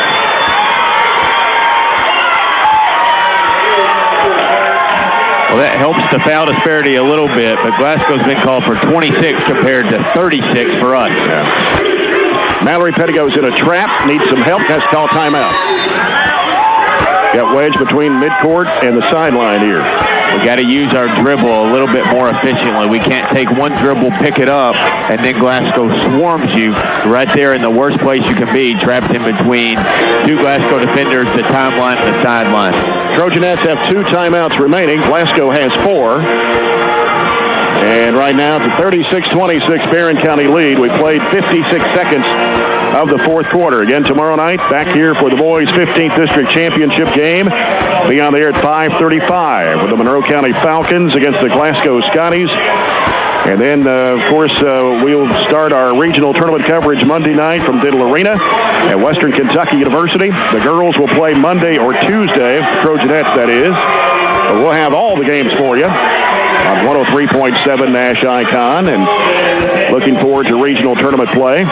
Well, that helps the foul disparity a little bit, but Glasgow's been called for 26 compared to 36 for us. Yeah. Mallory Pettigo's in a trap, needs some help, has to call timeout. Got wedged between midcourt and the sideline here. We got to use our dribble a little bit more efficiently. We can't take one dribble, pick it up, and then Glasgow swarms you right there in the worst place you can be, trapped in between 2 Glasgow defenders, the timeline and the sideline. Trojanettes have 2 timeouts remaining. Glasgow has 4. And right now it's a 36-26 Barren County lead. We played 56 seconds of the fourth quarter. Again tomorrow night, back here for the boys' 15th District Championship game. Be on the air at 5:35 with the Monroe County Falcons against the Glasgow Scotties. And then, of course, we'll start our regional tournament coverage Monday night from Diddle Arena at Western Kentucky University. The girls will play Monday or Tuesday, Trojanettes that is. But we'll have all the games for you on 103.7 Nash Icon, and looking forward to regional tournament play.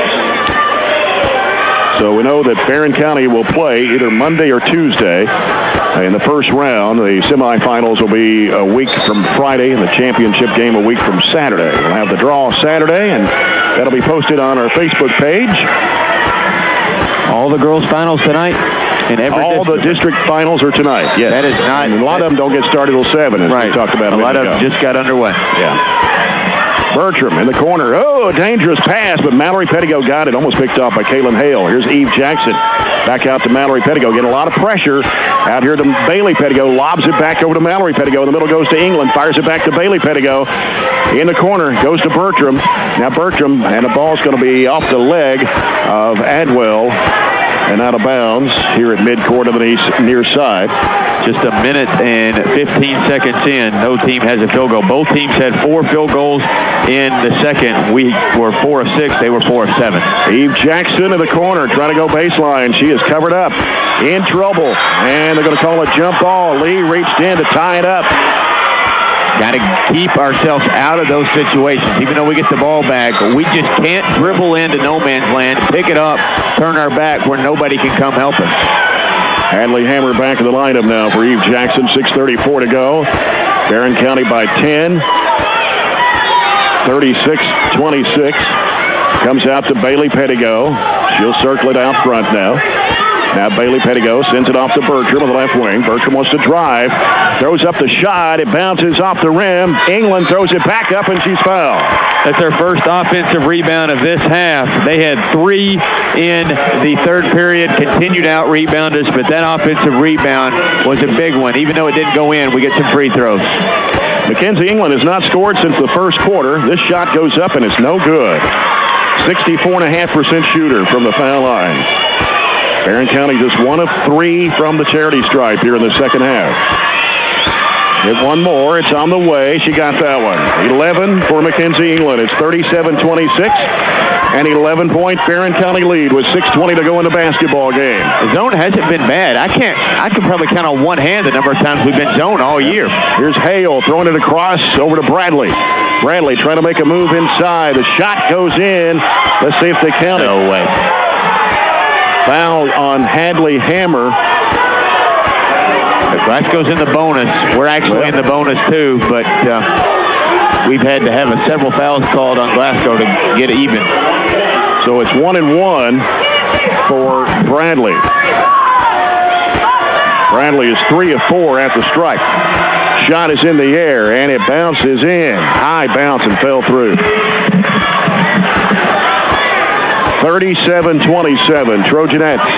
So we know that Barren County will play either Monday or Tuesday in the first round. The semifinals will be a week from Friday, and the championship game a week from Saturday. We'll have the draw Saturday, and that'll be posted on our Facebook page. All the girls' finals tonight? All the district finals are tonight, yes. That is not. And a lot of them don't get started till 7, as we talked about a lot of them just got underway. Yeah. Bertram in the corner. Oh, a dangerous pass, but Mallory Pettigo got it. Almost picked off by Kaylin Hale. Here's Eve Jackson. Back out to Mallory Pettigo. Getting a lot of pressure. Out here to Bailey Pettigo. Lobs it back over to Mallory Pettigo. In the middle goes to England. Fires it back to Bailey Pettigo. In the corner goes to Bertram. Now Bertram, and the ball's going to be off the leg of Adwell and out of bounds here at midcourt of the near side. Just a minute and 15 seconds in, no team has a field goal. Both teams had 4 field goals in the second. We were 4 of 6. They were 4 of 7. Eve Jackson in the corner trying to go baseline. She is covered up. In trouble. And they're going to call a jump ball. Lee reached in to tie it up. Got to keep ourselves out of those situations. Even though we get the ball back, we just can't dribble into no man's land, pick it up, turn our back where nobody can come help us. Hadley Hammer back in the lineup now for Eve Jackson. 6:34 to go. Barren County by 10. 36-26. Comes out to Bailey Pettigo. She'll circle it out front now. Now Bailey Pettigo sends it off to Bertram on the left wing. Bertram wants to drive. Throws up the shot. It bounces off the rim. England throws it back up, and she's fouled. That's their first offensive rebound of this half. They had 3 in the third period, continued out rebound us, but that offensive rebound was a big one. Even though it didn't go in, we get some free throws. Mackenzie England has not scored since the first quarter. This shot goes up and it's no good. 64.5% shooter from the foul line. Barren County just 1 of 3 from the charity stripe here in the second half. Hit one more. It's on the way. She got that one. 11 for Mackenzie England. It's 37-26. An 11-point Barren County lead with 6:20 to go in the basketball game. The zone hasn't been bad. I can probably count on one hand the number of times we've been zone all year. Here's Hale throwing it across over to Bradley. Bradley trying to make a move inside. The shot goes in. Let's see if they count it. No way. Foul on Hadley Hammer. Glasgow's in the bonus. We're actually in the bonus too, but we've had to have several fouls called on Glasgow to get even. So it's 1-1 for Bradley. Bradley is 3 of 4 at the stripe. Shot is in the air, and it bounces in. High bounce and fell through. 37-27, Trojanettes.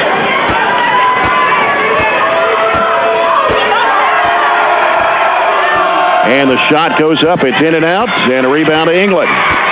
And the shot goes up. It's in and out. And a rebound to England.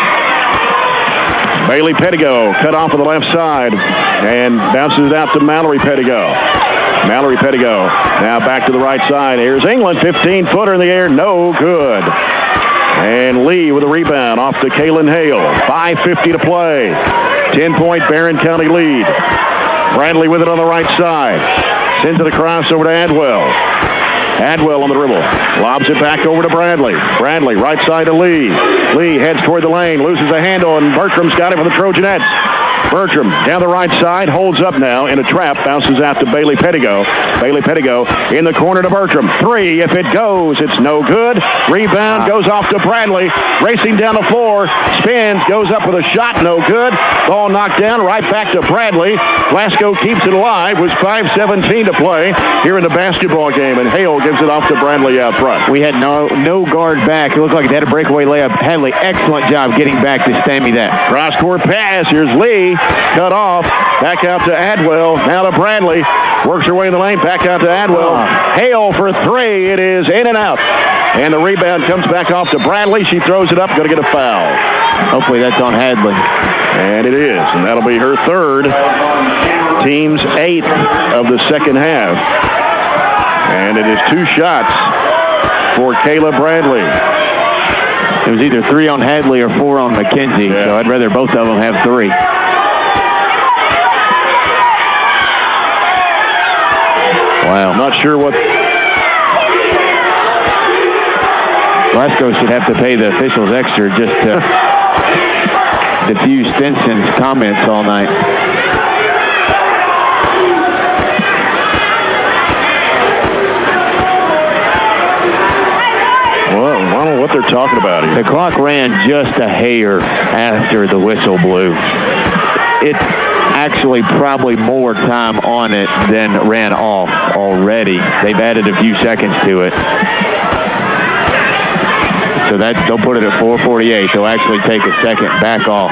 Bailey Pettigo cut off of the left side and bounces it out to Mallory Pettigo. Mallory Pettigo now back to the right side. Here's England. 15-footer in the air. No good. And Lee with a rebound off to Kaylin Hale. 5:50 to play. 10-point Barren County lead. Bradley with it on the right side. Sends it across over to Adwell. Adwell on the dribble. Lobs it back over to Bradley. Bradley, right side to Lee. Lee heads toward the lane, loses a handle, and Bertram's got it for the Trojanettes. Bertram down the right side, holds up now in a trap, bounces out to Bailey Pettigo. Bailey Pettigo in the corner to Bertram. 3, if it goes, it's no good. Rebound goes off to Bradley. Racing down the floor, spins, goes up with a shot, no good. Ball knocked down, right back to Bradley. Glasgow keeps it alive with 5:17 to play here in the basketball game, and Hale gives it off to Bradley out front. We had no guard back. It looked like it had a breakaway layup. Hadley, excellent job getting back to stymie that. Cross-court pass. Here's Lee. Cut off. Back out to Adwell. Now to Bradley. Works her way in the lane. Back out to Adwell. Hale for 3. It is in and out. And the rebound comes back off to Bradley. She throws it up. Going to get a foul. Hopefully that's on Hadley. And it is. And that'll be her 3rd. Team's 8th of the second half. And it is 2 shots for Kayla Bradley. It was either 3 on Hadley or 4 on Mackenzie. So I'd rather both of them have 3. Wow. Not sure what. Glasgow should have to pay the officials extra just to diffuse Stinson's comments all night. Well, I don't know what they're talking about here. The clock ran just a hair after the whistle blew. It's actually probably more time on it than ran off already. They've added a few seconds to it. So they'll put it at 4:48. They'll actually take a second back off.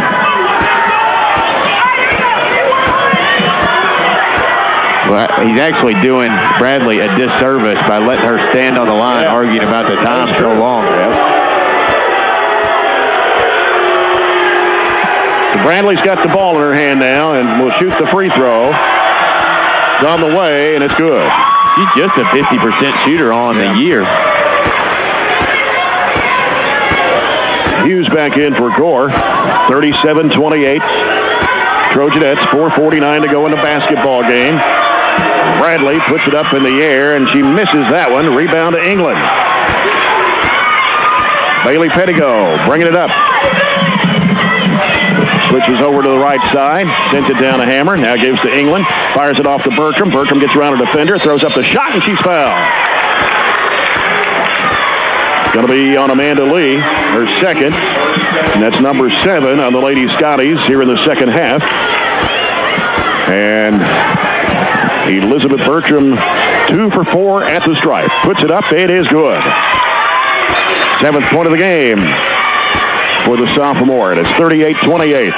Well, he's actually doing Bradley a disservice by letting her stand on the line arguing about the time so long. Bradley's got the ball in her hand now and will shoot the free throw. It's on the way, and it's good. She's just a 50% shooter on the year. Hughes back in for Gore. 37-28. Trojanettes, 4:49 to go in the basketball game. Bradley puts it up in the air, and she misses that one. Rebound to England. Bailey Pettigo bringing it up. Switches over to the right side, sends it down to Hammer, now gives to England, fires it off to Bertram. Bertram gets around a defender, throws up the shot, and she's fouled. Going to be on Amanda Lee, her second, and that's number 7 on the Lady-Scotties here in the second half. And Elizabeth Bertram, 2 for 4 at the stripe. Puts it up, it is good. 7th point of the game for the sophomore. It is 38-28.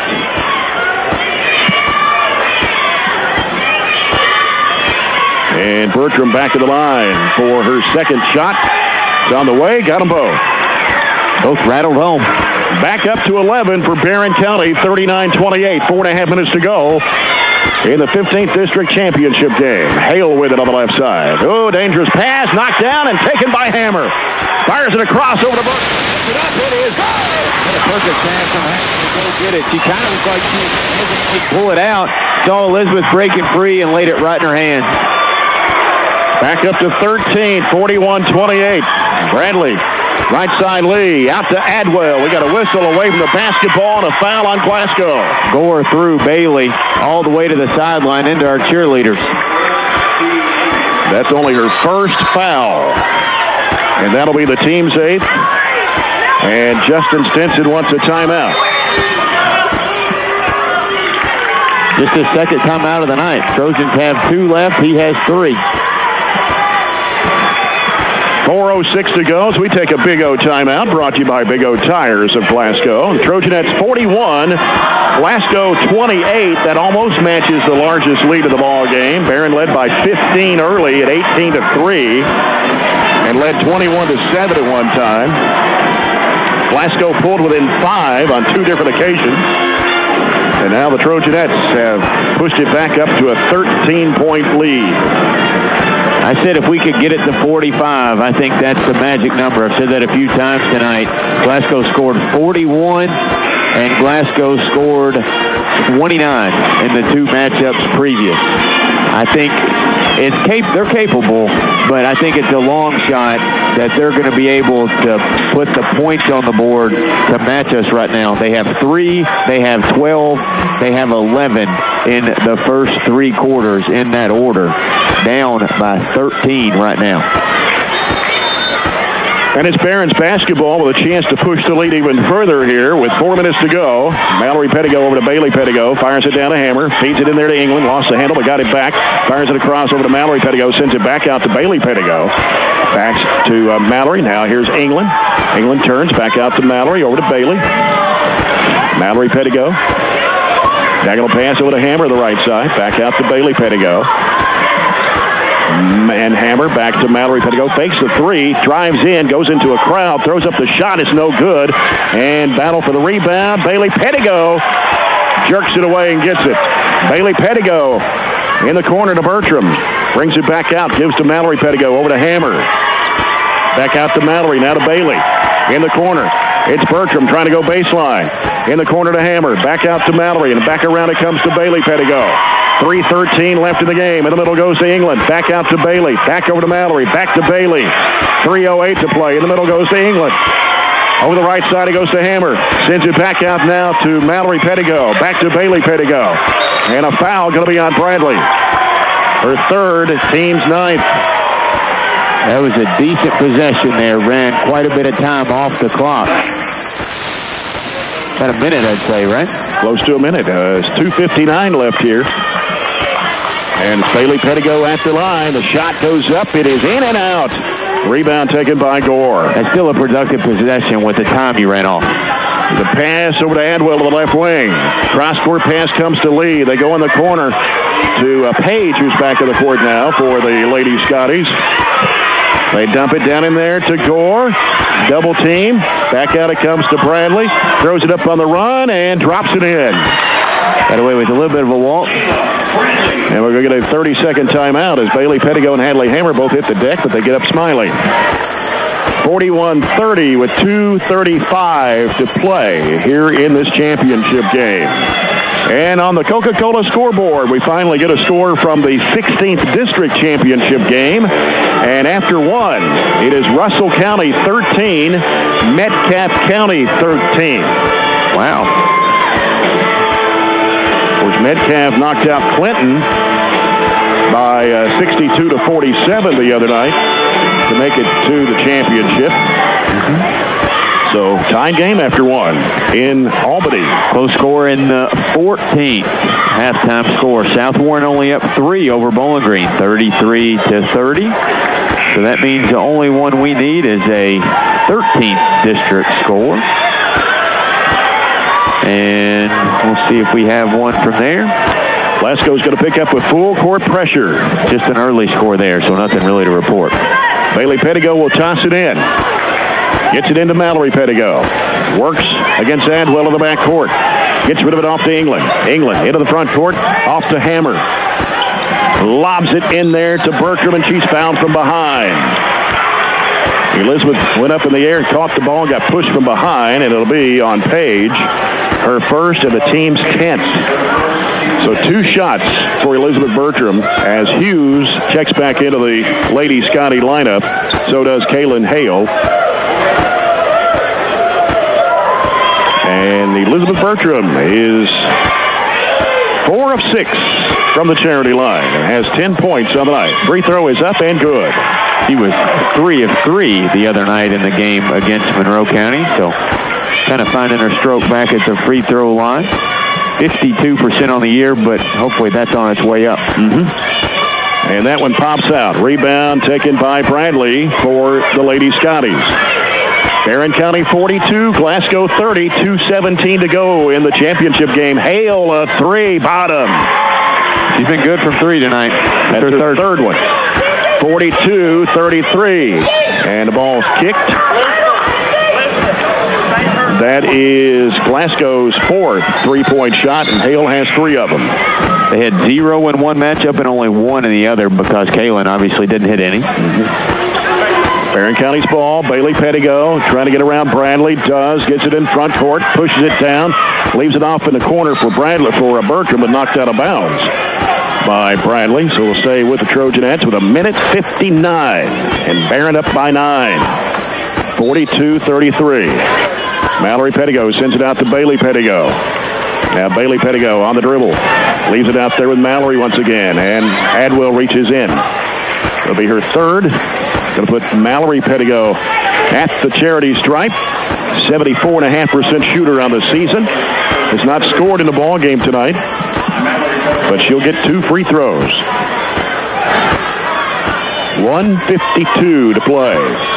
And Bertram back to the line for her second shot. It's on the way, got them both. Both rattled home. Back up to 11 for Barren County, 39-28. 4.5 minutes to go in the 15th District Championship game. Hale with it on the left side. Oh, dangerous pass, knocked down and taken by Hammer. Fires it across over the book. It up, it is. What a perfect pass from Hammer to go get it. She kind of looked like she was pull it out. Saw Elizabeth breaking free and laid it right in her hand. Back up to 13, 41-28. Bradley, right side Lee, out to Adwell. We got a whistle away from the basketball and a foul on Glasgow. Gore through Bailey all the way to the sideline into our cheerleaders. That's only her first foul. And that'll be the team's 8th. And Justin Stinson wants a timeout. Just his second timeout of the night. Trojans have 2 left. He has 3. 4:06 to go, so we take a Big O timeout, brought to you by Big O Tires of Glasgow. The Trojanettes 41, Glasgow 28. That almost matches the largest lead of the ball game. Barren led by 15 early at 18-3 and led 21-7 at one time. Glasgow pulled within 5 on 2 different occasions. And now the Trojanettes have pushed it back up to a 13-point lead. I said if we could get it to 45, I think that's the magic number. I've said that a few times tonight. Glasgow scored 41, and Glasgow scored 29 in the 2 matchups previous. I think they're capable, but I think it's a long shot that they're going to be able to put the points on the board to match us right now. They have 3, they have 12, they have 11 in the first 3 quarters in that order. Down by 13 right now. And it's Barron's basketball with a chance to push the lead even further here with 4 minutes to go. Mallory Pettigo over to Bailey Pettigo. Fires it down to Hammer. Feeds it in there to England. Lost the handle, but got it back. Fires it across over to Mallory Pettigo. Sends it back out to Bailey Pettigo. Back to Mallory. Now here's England. England turns back out to Mallory. Over to Bailey. Mallory Pettigo. Diagonal pass over to Hammer to the right side. Back out to Bailey Pettigo. And Hammer back to Mallory Pettigo. Fakes the 3, drives in, goes into a crowd, throws up the shot. It's no good. And battle for the rebound. Bailey Pettigo jerks it away and gets it. Bailey Pettigo in the corner to Bertram. Brings it back out, gives to Mallory Pettigo. Over to Hammer. Back out to Mallory, now to Bailey. In the corner. It's Bertram trying to go baseline. In the corner to Hammer. Back out to Mallory. And back around it comes to Bailey Pettigo. 3:13 left in the game. In the middle goes to England. Back out to Bailey. Back over to Mallory. Back to Bailey. 3:08 to play. In the middle goes to England. Over the right side it goes to Hammer. Sends it back out now to Mallory Pettigo. Back to Bailey Pettigo. And a foul going to be on Bradley. Her 3rd, team's 9th. That was a decent possession there. Ran quite a bit of time off the clock. About a minute, I'd say, right? Close to a minute. It's 2:59 left here. And Bailey Pettigo at the line. The shot goes up. It is in and out. Rebound taken by Gore. That's still a productive possession with the time he ran off. The pass over to Adwell to the left wing. Cross-court pass comes to Lee. They go in the corner to Page, who's back to the court now for the Lady-Scotties. They dump it down in there to Gore. Double team. Back out it comes to Bradley. Throws it up on the run and drops it in. Got away with a little bit of a walk. And we're going to get a 30-second timeout as Bailey Pettigo and Hadley Hammer both hit the deck, but they get up smiling. 41-30 with 2:35 to play here in this championship game. And on the Coca-Cola scoreboard, we finally get a score from the 16th District Championship game. And after 1, it is Russell County 13, Metcalfe County 13. Wow. Of course, Metcalfe knocked out Clinton by 62-47 the other night to make it to the championship. So, tied game after 1 in Albany. Close score in the 14th halftime score. South Warren only up 3 over Bowling Green, 33-30. So that means the only one we need is a 13th district score. And we'll see if we have one from there. Glasgow's going to pick up with full court pressure. Just an early score there, so nothing really to report. Bailey Pettigo will toss it in. Gets it into Mallory Pettigo. Works against Adwell in the backcourt. Gets rid of it off to England. England into the front court. Off to Hammer. Lobs it in there to Bertram, and she's fouled from behind. Elizabeth went up in the air and caught the ball, got pushed from behind, and it'll be on Page, her first and the team's 10th. So 2 shots for Elizabeth Bertram as Hughes checks back into the Lady-Scottie lineup. So does Kaylin Hale. And Elizabeth Bertram is 4 of 6 from the charity line and has 10 points on the night. Free throw is up and good. He was 3 of 3 the other night in the game against Monroe County, so kind of finding her stroke back at the free throw line. 52% on the year, but hopefully that's on its way up. And that one pops out. Rebound taken by Bradley for the Lady-Scotties. Barren County 42, Glasgow 30, 2:17 to go in the championship game. Hale a 3, bottom. She's been good from 3 tonight. That's her third one. 42-33. And the ball's kicked. That is Glasgow's 4th three-point shot, and Hale has 3 of them. They had 0 in one matchup and only 1 in the other because Kaylin obviously didn't hit any. Barren County's ball. Bailey Pettigo trying to get around Bradley. Does. Gets it in front court. Pushes it down. Leaves it off in the corner for Bradley, for Bertram, but knocked out of bounds by Bradley. So we'll stay with the Trojanettes with 1:59. And Barren up by 9. 42-33. Mallory Pettigo sends it out to Bailey Pettigo. Now Bailey Pettigo on the dribble. Leaves it out there with Mallory once again. And Adwell reaches in. It'll be her third. Going to put Mallory Pettigo at the charity stripe. 74.5% shooter on the season. Has not scored in the ball game tonight, but she'll get 2 free throws. 1:52 to play.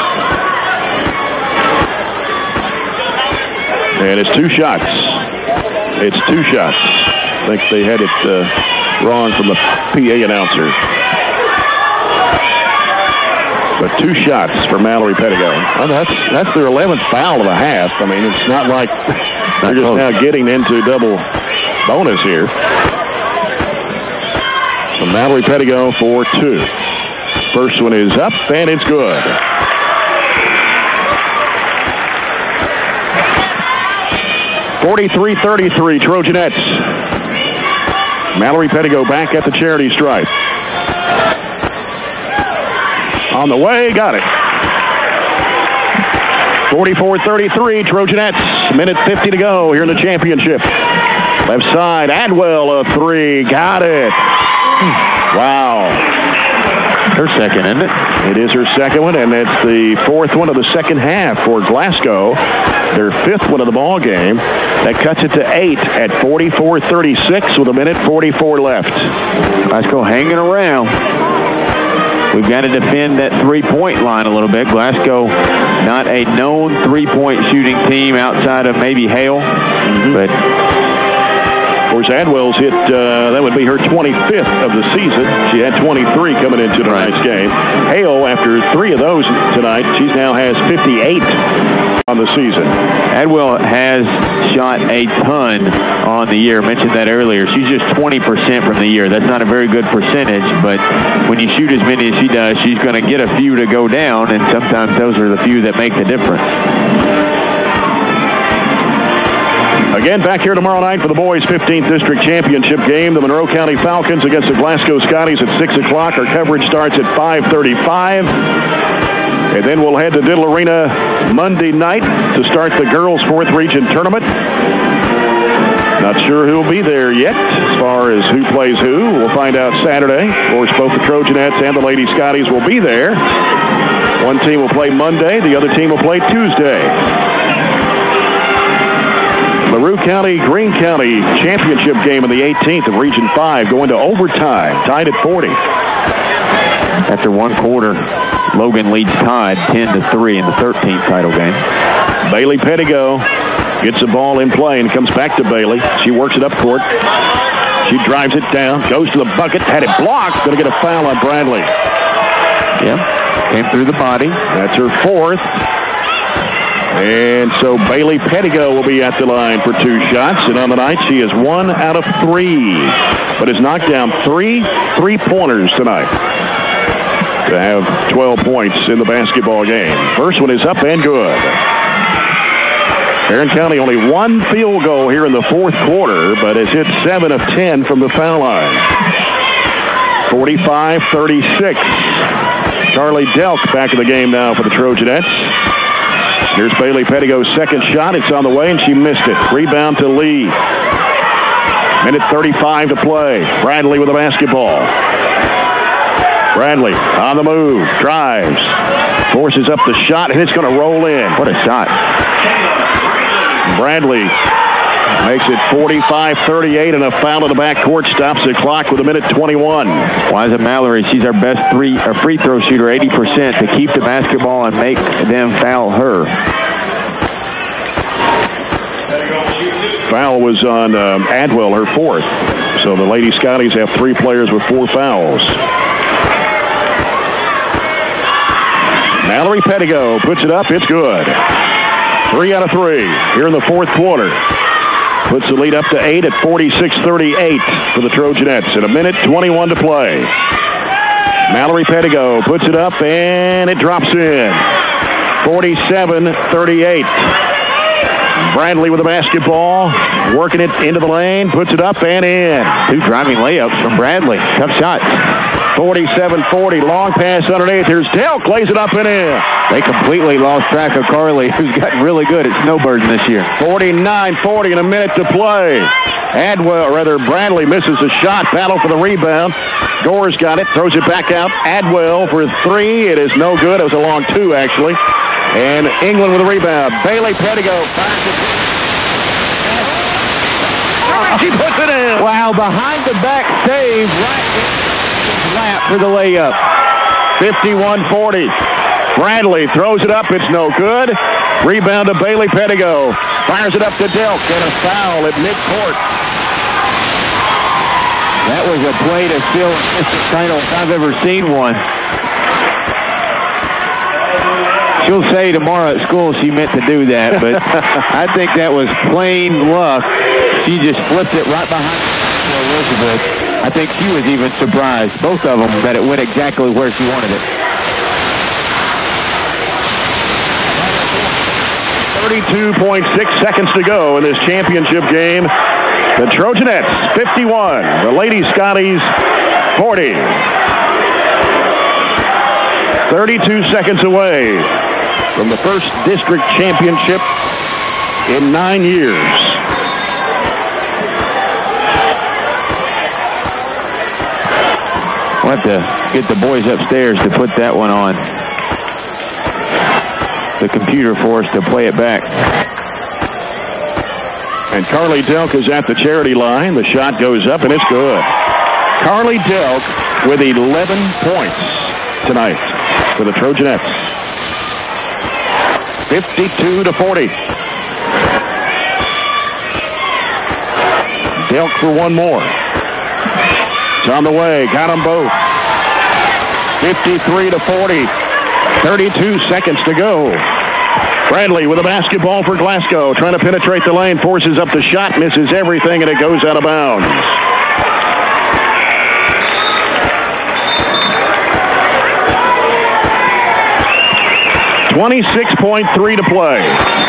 And it's 2 shots. It's 2 shots. I think they had it wrong from the PA announcer. But 2 shots for Mallory Pettigo. Oh, that's their 11th foul of the half. I mean, it's not like they're just now getting into double bonus here. So Mallory Pettigo for 2. First one is up, and it's good. (43-33) Trojanettes. Mallory Pettigo back at the charity stripe. On the way, got it. 44-33, Trojanettes. 1:50 to go here in the championship. Left side, Adwell a 3, got it. Wow. Her second, isn't it? It is her second one, and it's the 4th one of the second half for Glasgow. Their 5th one of the ball game. That cuts it to 8 at 44-36 with 1:44 left. Glasgow hanging around. We've got to defend that 3-point line a little bit. Glasgow, not a known 3-point shooting team outside of maybe Hale. But of course, Adwell's hit, that would be her 25th of the season. She had 23 coming into tonight's game. Hale, after 3 of those tonight, she now has 58 on the season. Adwell has shot a ton on the year. I mentioned that earlier. She's just 20% from the year. That's not a very good percentage, but when you shoot as many as she does, she's going to get a few to go down, and sometimes those are the few that make the difference. Again, back here tomorrow night for the boys' 15th District Championship game. The Monroe County Falcons against the Glasgow Scotties at 6 o'clock. Our coverage starts at 5:35. And then we'll head to Diddle Arena Monday night to start the girls' 4th region tournament. Not sure who'll be there yet as far as who plays who. We'll find out Saturday. Of course, both the Trojanettes and the Lady-Scotties will be there. One team will play Monday. The other team will play Tuesday. LaRue County, Greene County championship game in the 18th of Region 5 going to overtime, tied at 40. After 1 quarter, Logan leads tied 10-3 in the 13th title game. Bailey Pettigo gets the ball in play and comes back to Bailey. She works it up court. She drives it down, goes to the bucket, had it blocked, going to get a foul on Bradley. Yeah, came through the body. That's her 4th. And so Bailey Pettigo will be at the line for 2 shots. And on the night, she is 1 out of 3. But has knocked down 3 3-pointers tonight to have 12 points in the basketball game. First one is up and good. Barren County only 1 field goal here in the 4th quarter, but has hit 7 of 10 from the foul line. 45-36. Charlie Delk back in the game now for the Trojanettes. Here's Bailey Pettigo's second shot. It's on the way, and she missed it. Rebound to Lee. Minute 35 to play. Bradley with the basketball. Bradley on the move. Drives. Forces up the shot, and it's going to roll in. What a shot. Bradley makes it 45-38, and a foul in the backcourt stops the clock with 1:21. Liza Mallory, she's our best free throw shooter, 80%, to keep the basketball and make them foul her. Foul was on Adwell, her 4th. So the Lady-Scotties have 3 players with 4 fouls. Mallory Pettigo puts it up. It's good. 3 out of 3 here in the 4th quarter. Puts the lead up to 8 at 46-38 for the Trojanettes. In 1:21 to play. Mallory Pettigo puts it up, and it drops in. 47-38. Bradley with the basketball, working it into the lane, puts it up and in. 2 driving layups from Bradley. Tough shots. 47-40, long pass underneath. Here's Delk, lays it up and in. They completely lost track of Carly, who's gotten really good at snowbirding this year. 49-40 in a minute to play. Bradley misses a shot. Battle for the rebound. Gore's got it, throws it back out. Adwell for 3. It is no good. It was a long 2, actually. And England with a rebound. Bailey Pettigo finds it. She puts it in. Wow, behind the back save right in his lap for the layup. 51-40. Bradley throws it up. It's no good. Rebound to Bailey Pettigo. Fires it up to Delk. And a foul at midcourt. That was a play to steal a title if I've ever seen one. She'll say tomorrow at school she meant to do that, but I think that was plain luck. She just flipped it right behind Elizabeth. I think she was even surprised, both of them, that it went exactly where she wanted it. 32.6 seconds to go in this championship game. The Trojanettes 51, the Lady-Scotties 40. 32 seconds away from the first district championship in 9 years. We'll have to get the boys upstairs to put that one on the computer for us to play it back. And Carly Delk is at the charity line. The shot goes up, and it's good. Carly Delk with 11 points tonight for the Trojanettes. 52-40. Delk for one more. It's on the way. Got them both. 53-40. 32 seconds to go. Bradley with a basketball for Glasgow. Trying to penetrate the lane. Forces up the shot. Misses everything, and it goes out of bounds. .3 to play.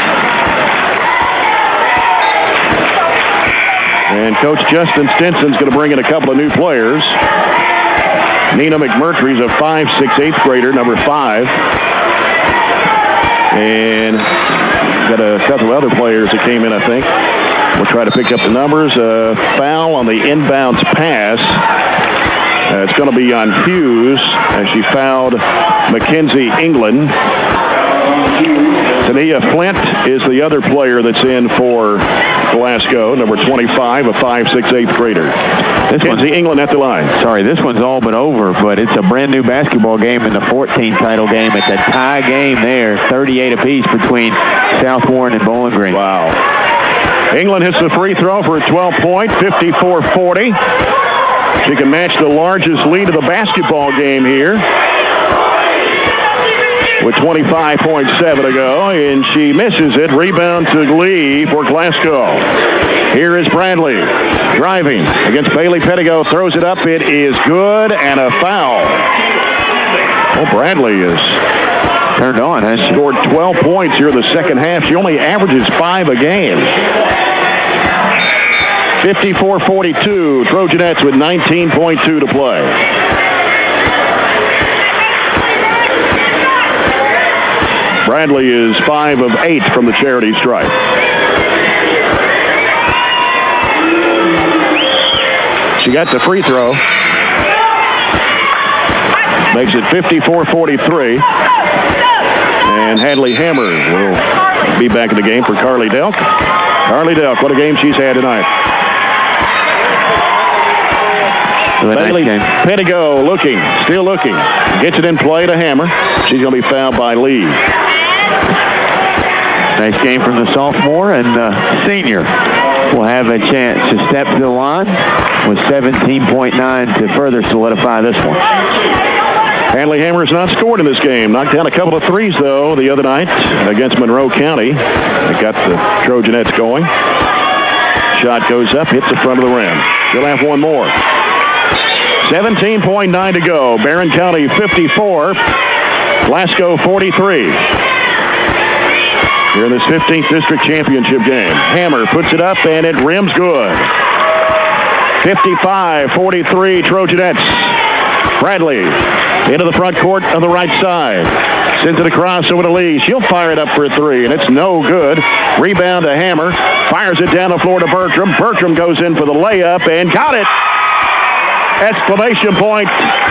And Coach Justin Stinson's going to bring in a couple of new players. Nina McMurtry's a 5'6", 8th grader, number 5. And got a couple of other players that came in, I think. We'll try to pick up the numbers. Foul on the inbounds pass. It's going to be on Hughes, as she fouled Mackenzie England. Tania Flint is the other player that's in for Glasgow, number 25, a 5'6", 8th grader. Mackenzie England at the line. Sorry, this one's all but over, but it's a brand new basketball game in the 14th title game. It's a tie game there, 38 apiece between South Warren and Bowling Green. Wow. England hits the free throw for a 12-point, 54-40. She can match the largest lead of the basketball game here. with 25.7 to go, and she misses it. Rebound to Lee for Glasgow. Here is Bradley driving against Bailey Pettigo. Throws it up. It is good, and a foul. Well, Bradley is turned on. Has scored 12 points here in the second half. She only averages 5 a game. 54-42. Trojanettes with 19.2 to play. Bradley is 5 of 8 from the charity stripe. She got the free throw. Makes it 54-43. And Hadley Hammer will be back in the game for Carly Delk. Carly Delk, what a game she's had tonight. Bailey Pettigo looking, still looking. Gets it in play to Hammer. She's going to be fouled by Lee. Nice game from the sophomore, and senior will have a chance to step to the line with 17.9 to further solidify this one. Hadley Hammer has not scored in this game. Knocked down a couple of threes, though, the other night against Monroe County. That got the Trojanettes going. Shot goes up, hits the front of the rim. She'll have one more. 17.9 to go. Barren County 54, Glasgow 43. Here in this 15th District Championship game. Hammer puts it up, and it rims good. 55-43 Trojanettes. Bradley into the front court on the right side. Sends it across over to Lee. She'll fire it up for a three, and it's no good. Rebound to Hammer. Fires it down the floor to Bertram. Bertram goes in for the layup and got it. Exclamation point.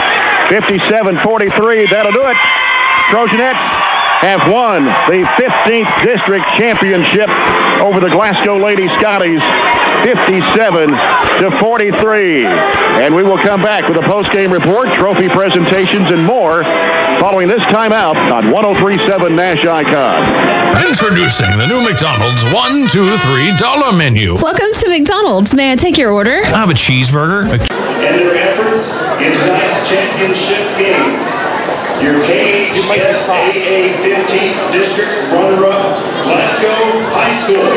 57-43. That'll do it. Trojanettes have won the 15th District Championship over the Glasgow Lady-Scotties, 57-43. And we will come back with a post-game report, trophy presentations, and more following this timeout on 103.7 Nash Icon. Introducing the new McDonald's $1, $2, $3 menu. Welcome to McDonald's. May I take your order? I have a cheeseburger. And their efforts in tonight's championship game. Your KHSAA 15th District runner-up, Glasgow High School.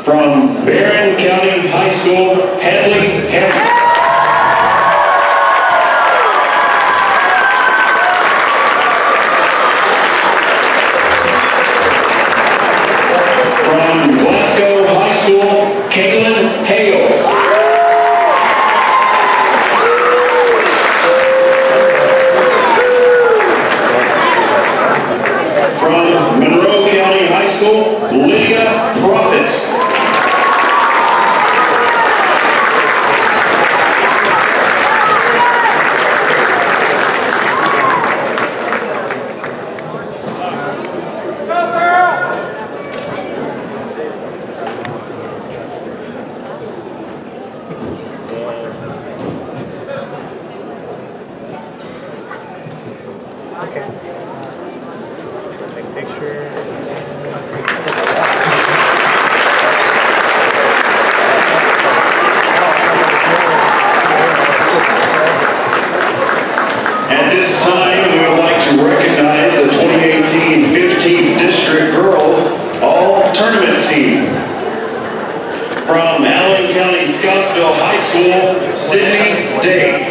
From Barren County High School, Hadley Hammer. From Glasgow High School, Caitlin Hale. From Monroe County High School, Lydia Profit. At this time, we would like to recognize the 2018 15th District Girls All-Tournament Team. From Allen County Scottsville High School, Sydney Day.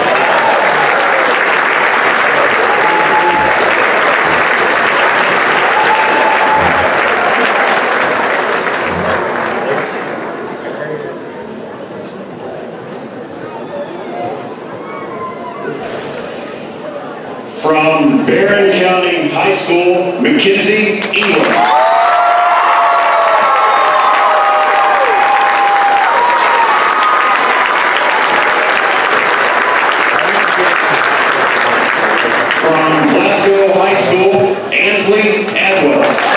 From Barren County High School, Mackenzie England. From Glasgow High School, Ansley Adwell.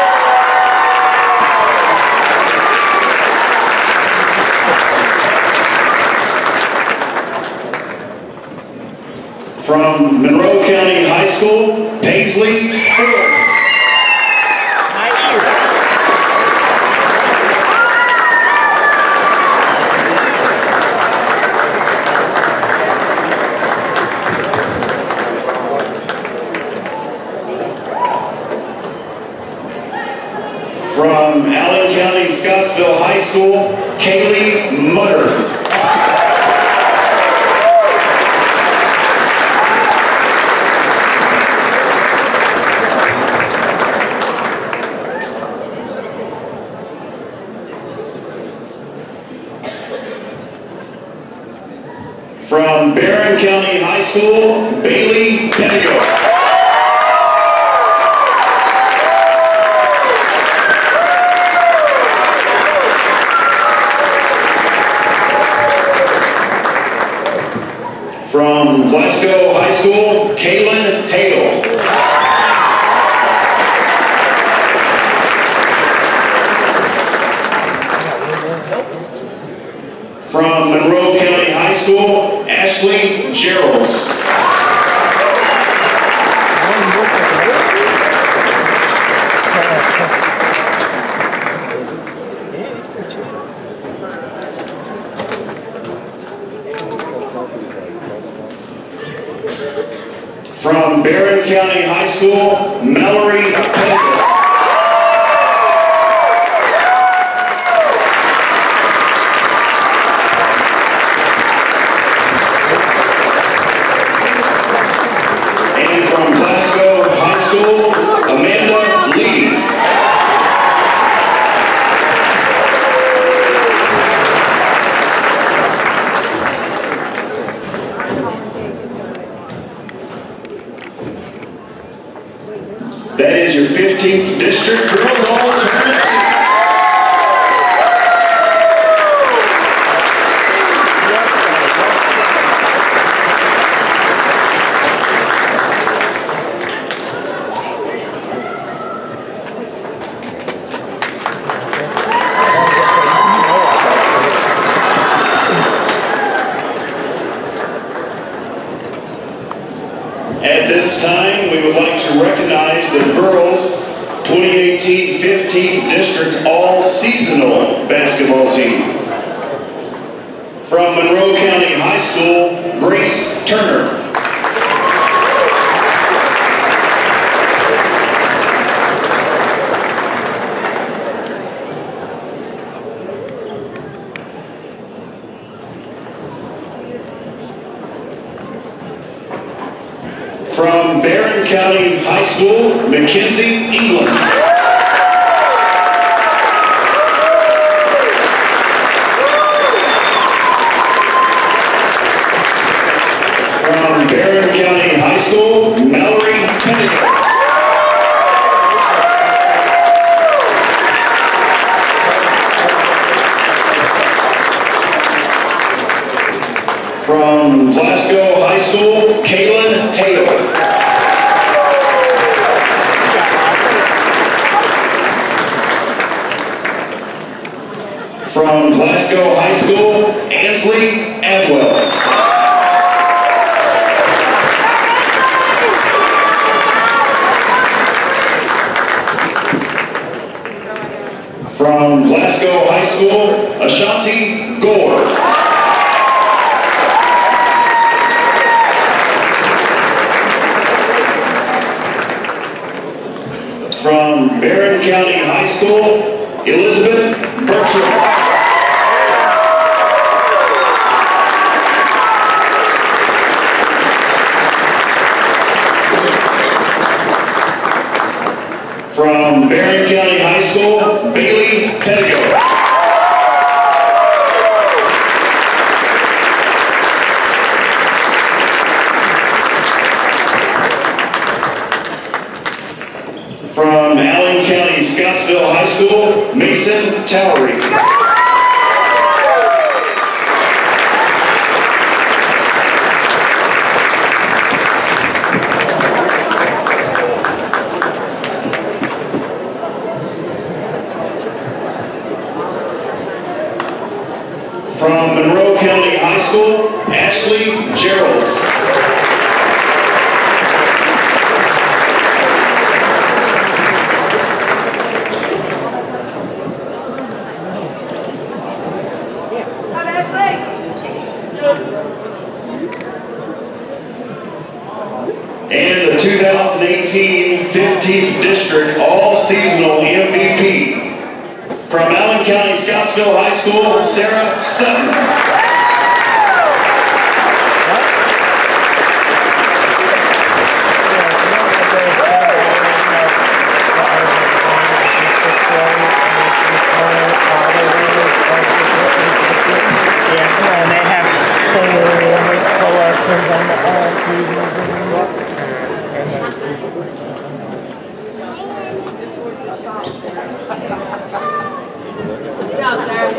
From Monroe County High School, Paisley Ford. From Allen County Scottsville High School, Kaylee Mutter. From Barren County High School, Bailey Pettigo. From Glasgow High School, Kaylin Hale. From Monroe County High School, Ashley Geralds. From Barren County High School, Mallory Pettigo. And from Glasgow High School, Amanda Lee. That is your 15th District Girls All-Tournament Team. At this time, we would like to recognize the girls' 2018 15th District All-Seasonal Basketball Team. From Monroe County High School, Grace Turner. County High School, Mackenzie, England. From Barren County High School, Mallory Pettigrew. From Glasgow High School, Kaylin Hale. From Glasgow High School, Ansley Adwell. From Glasgow High School, Ashanti Gore. From Barren County High School, Elizabeth Bertram. From Barren County High School, Bailey Pettigrew. From Allen County Scottsville High School, Mason Towery. From Monroe County High School, Ashley Geralds. And the 2018 15th District All-Seasonal MVP. From Allen County Scottsville High School, Sarah Sutton.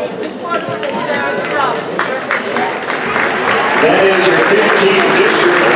That is your 15th district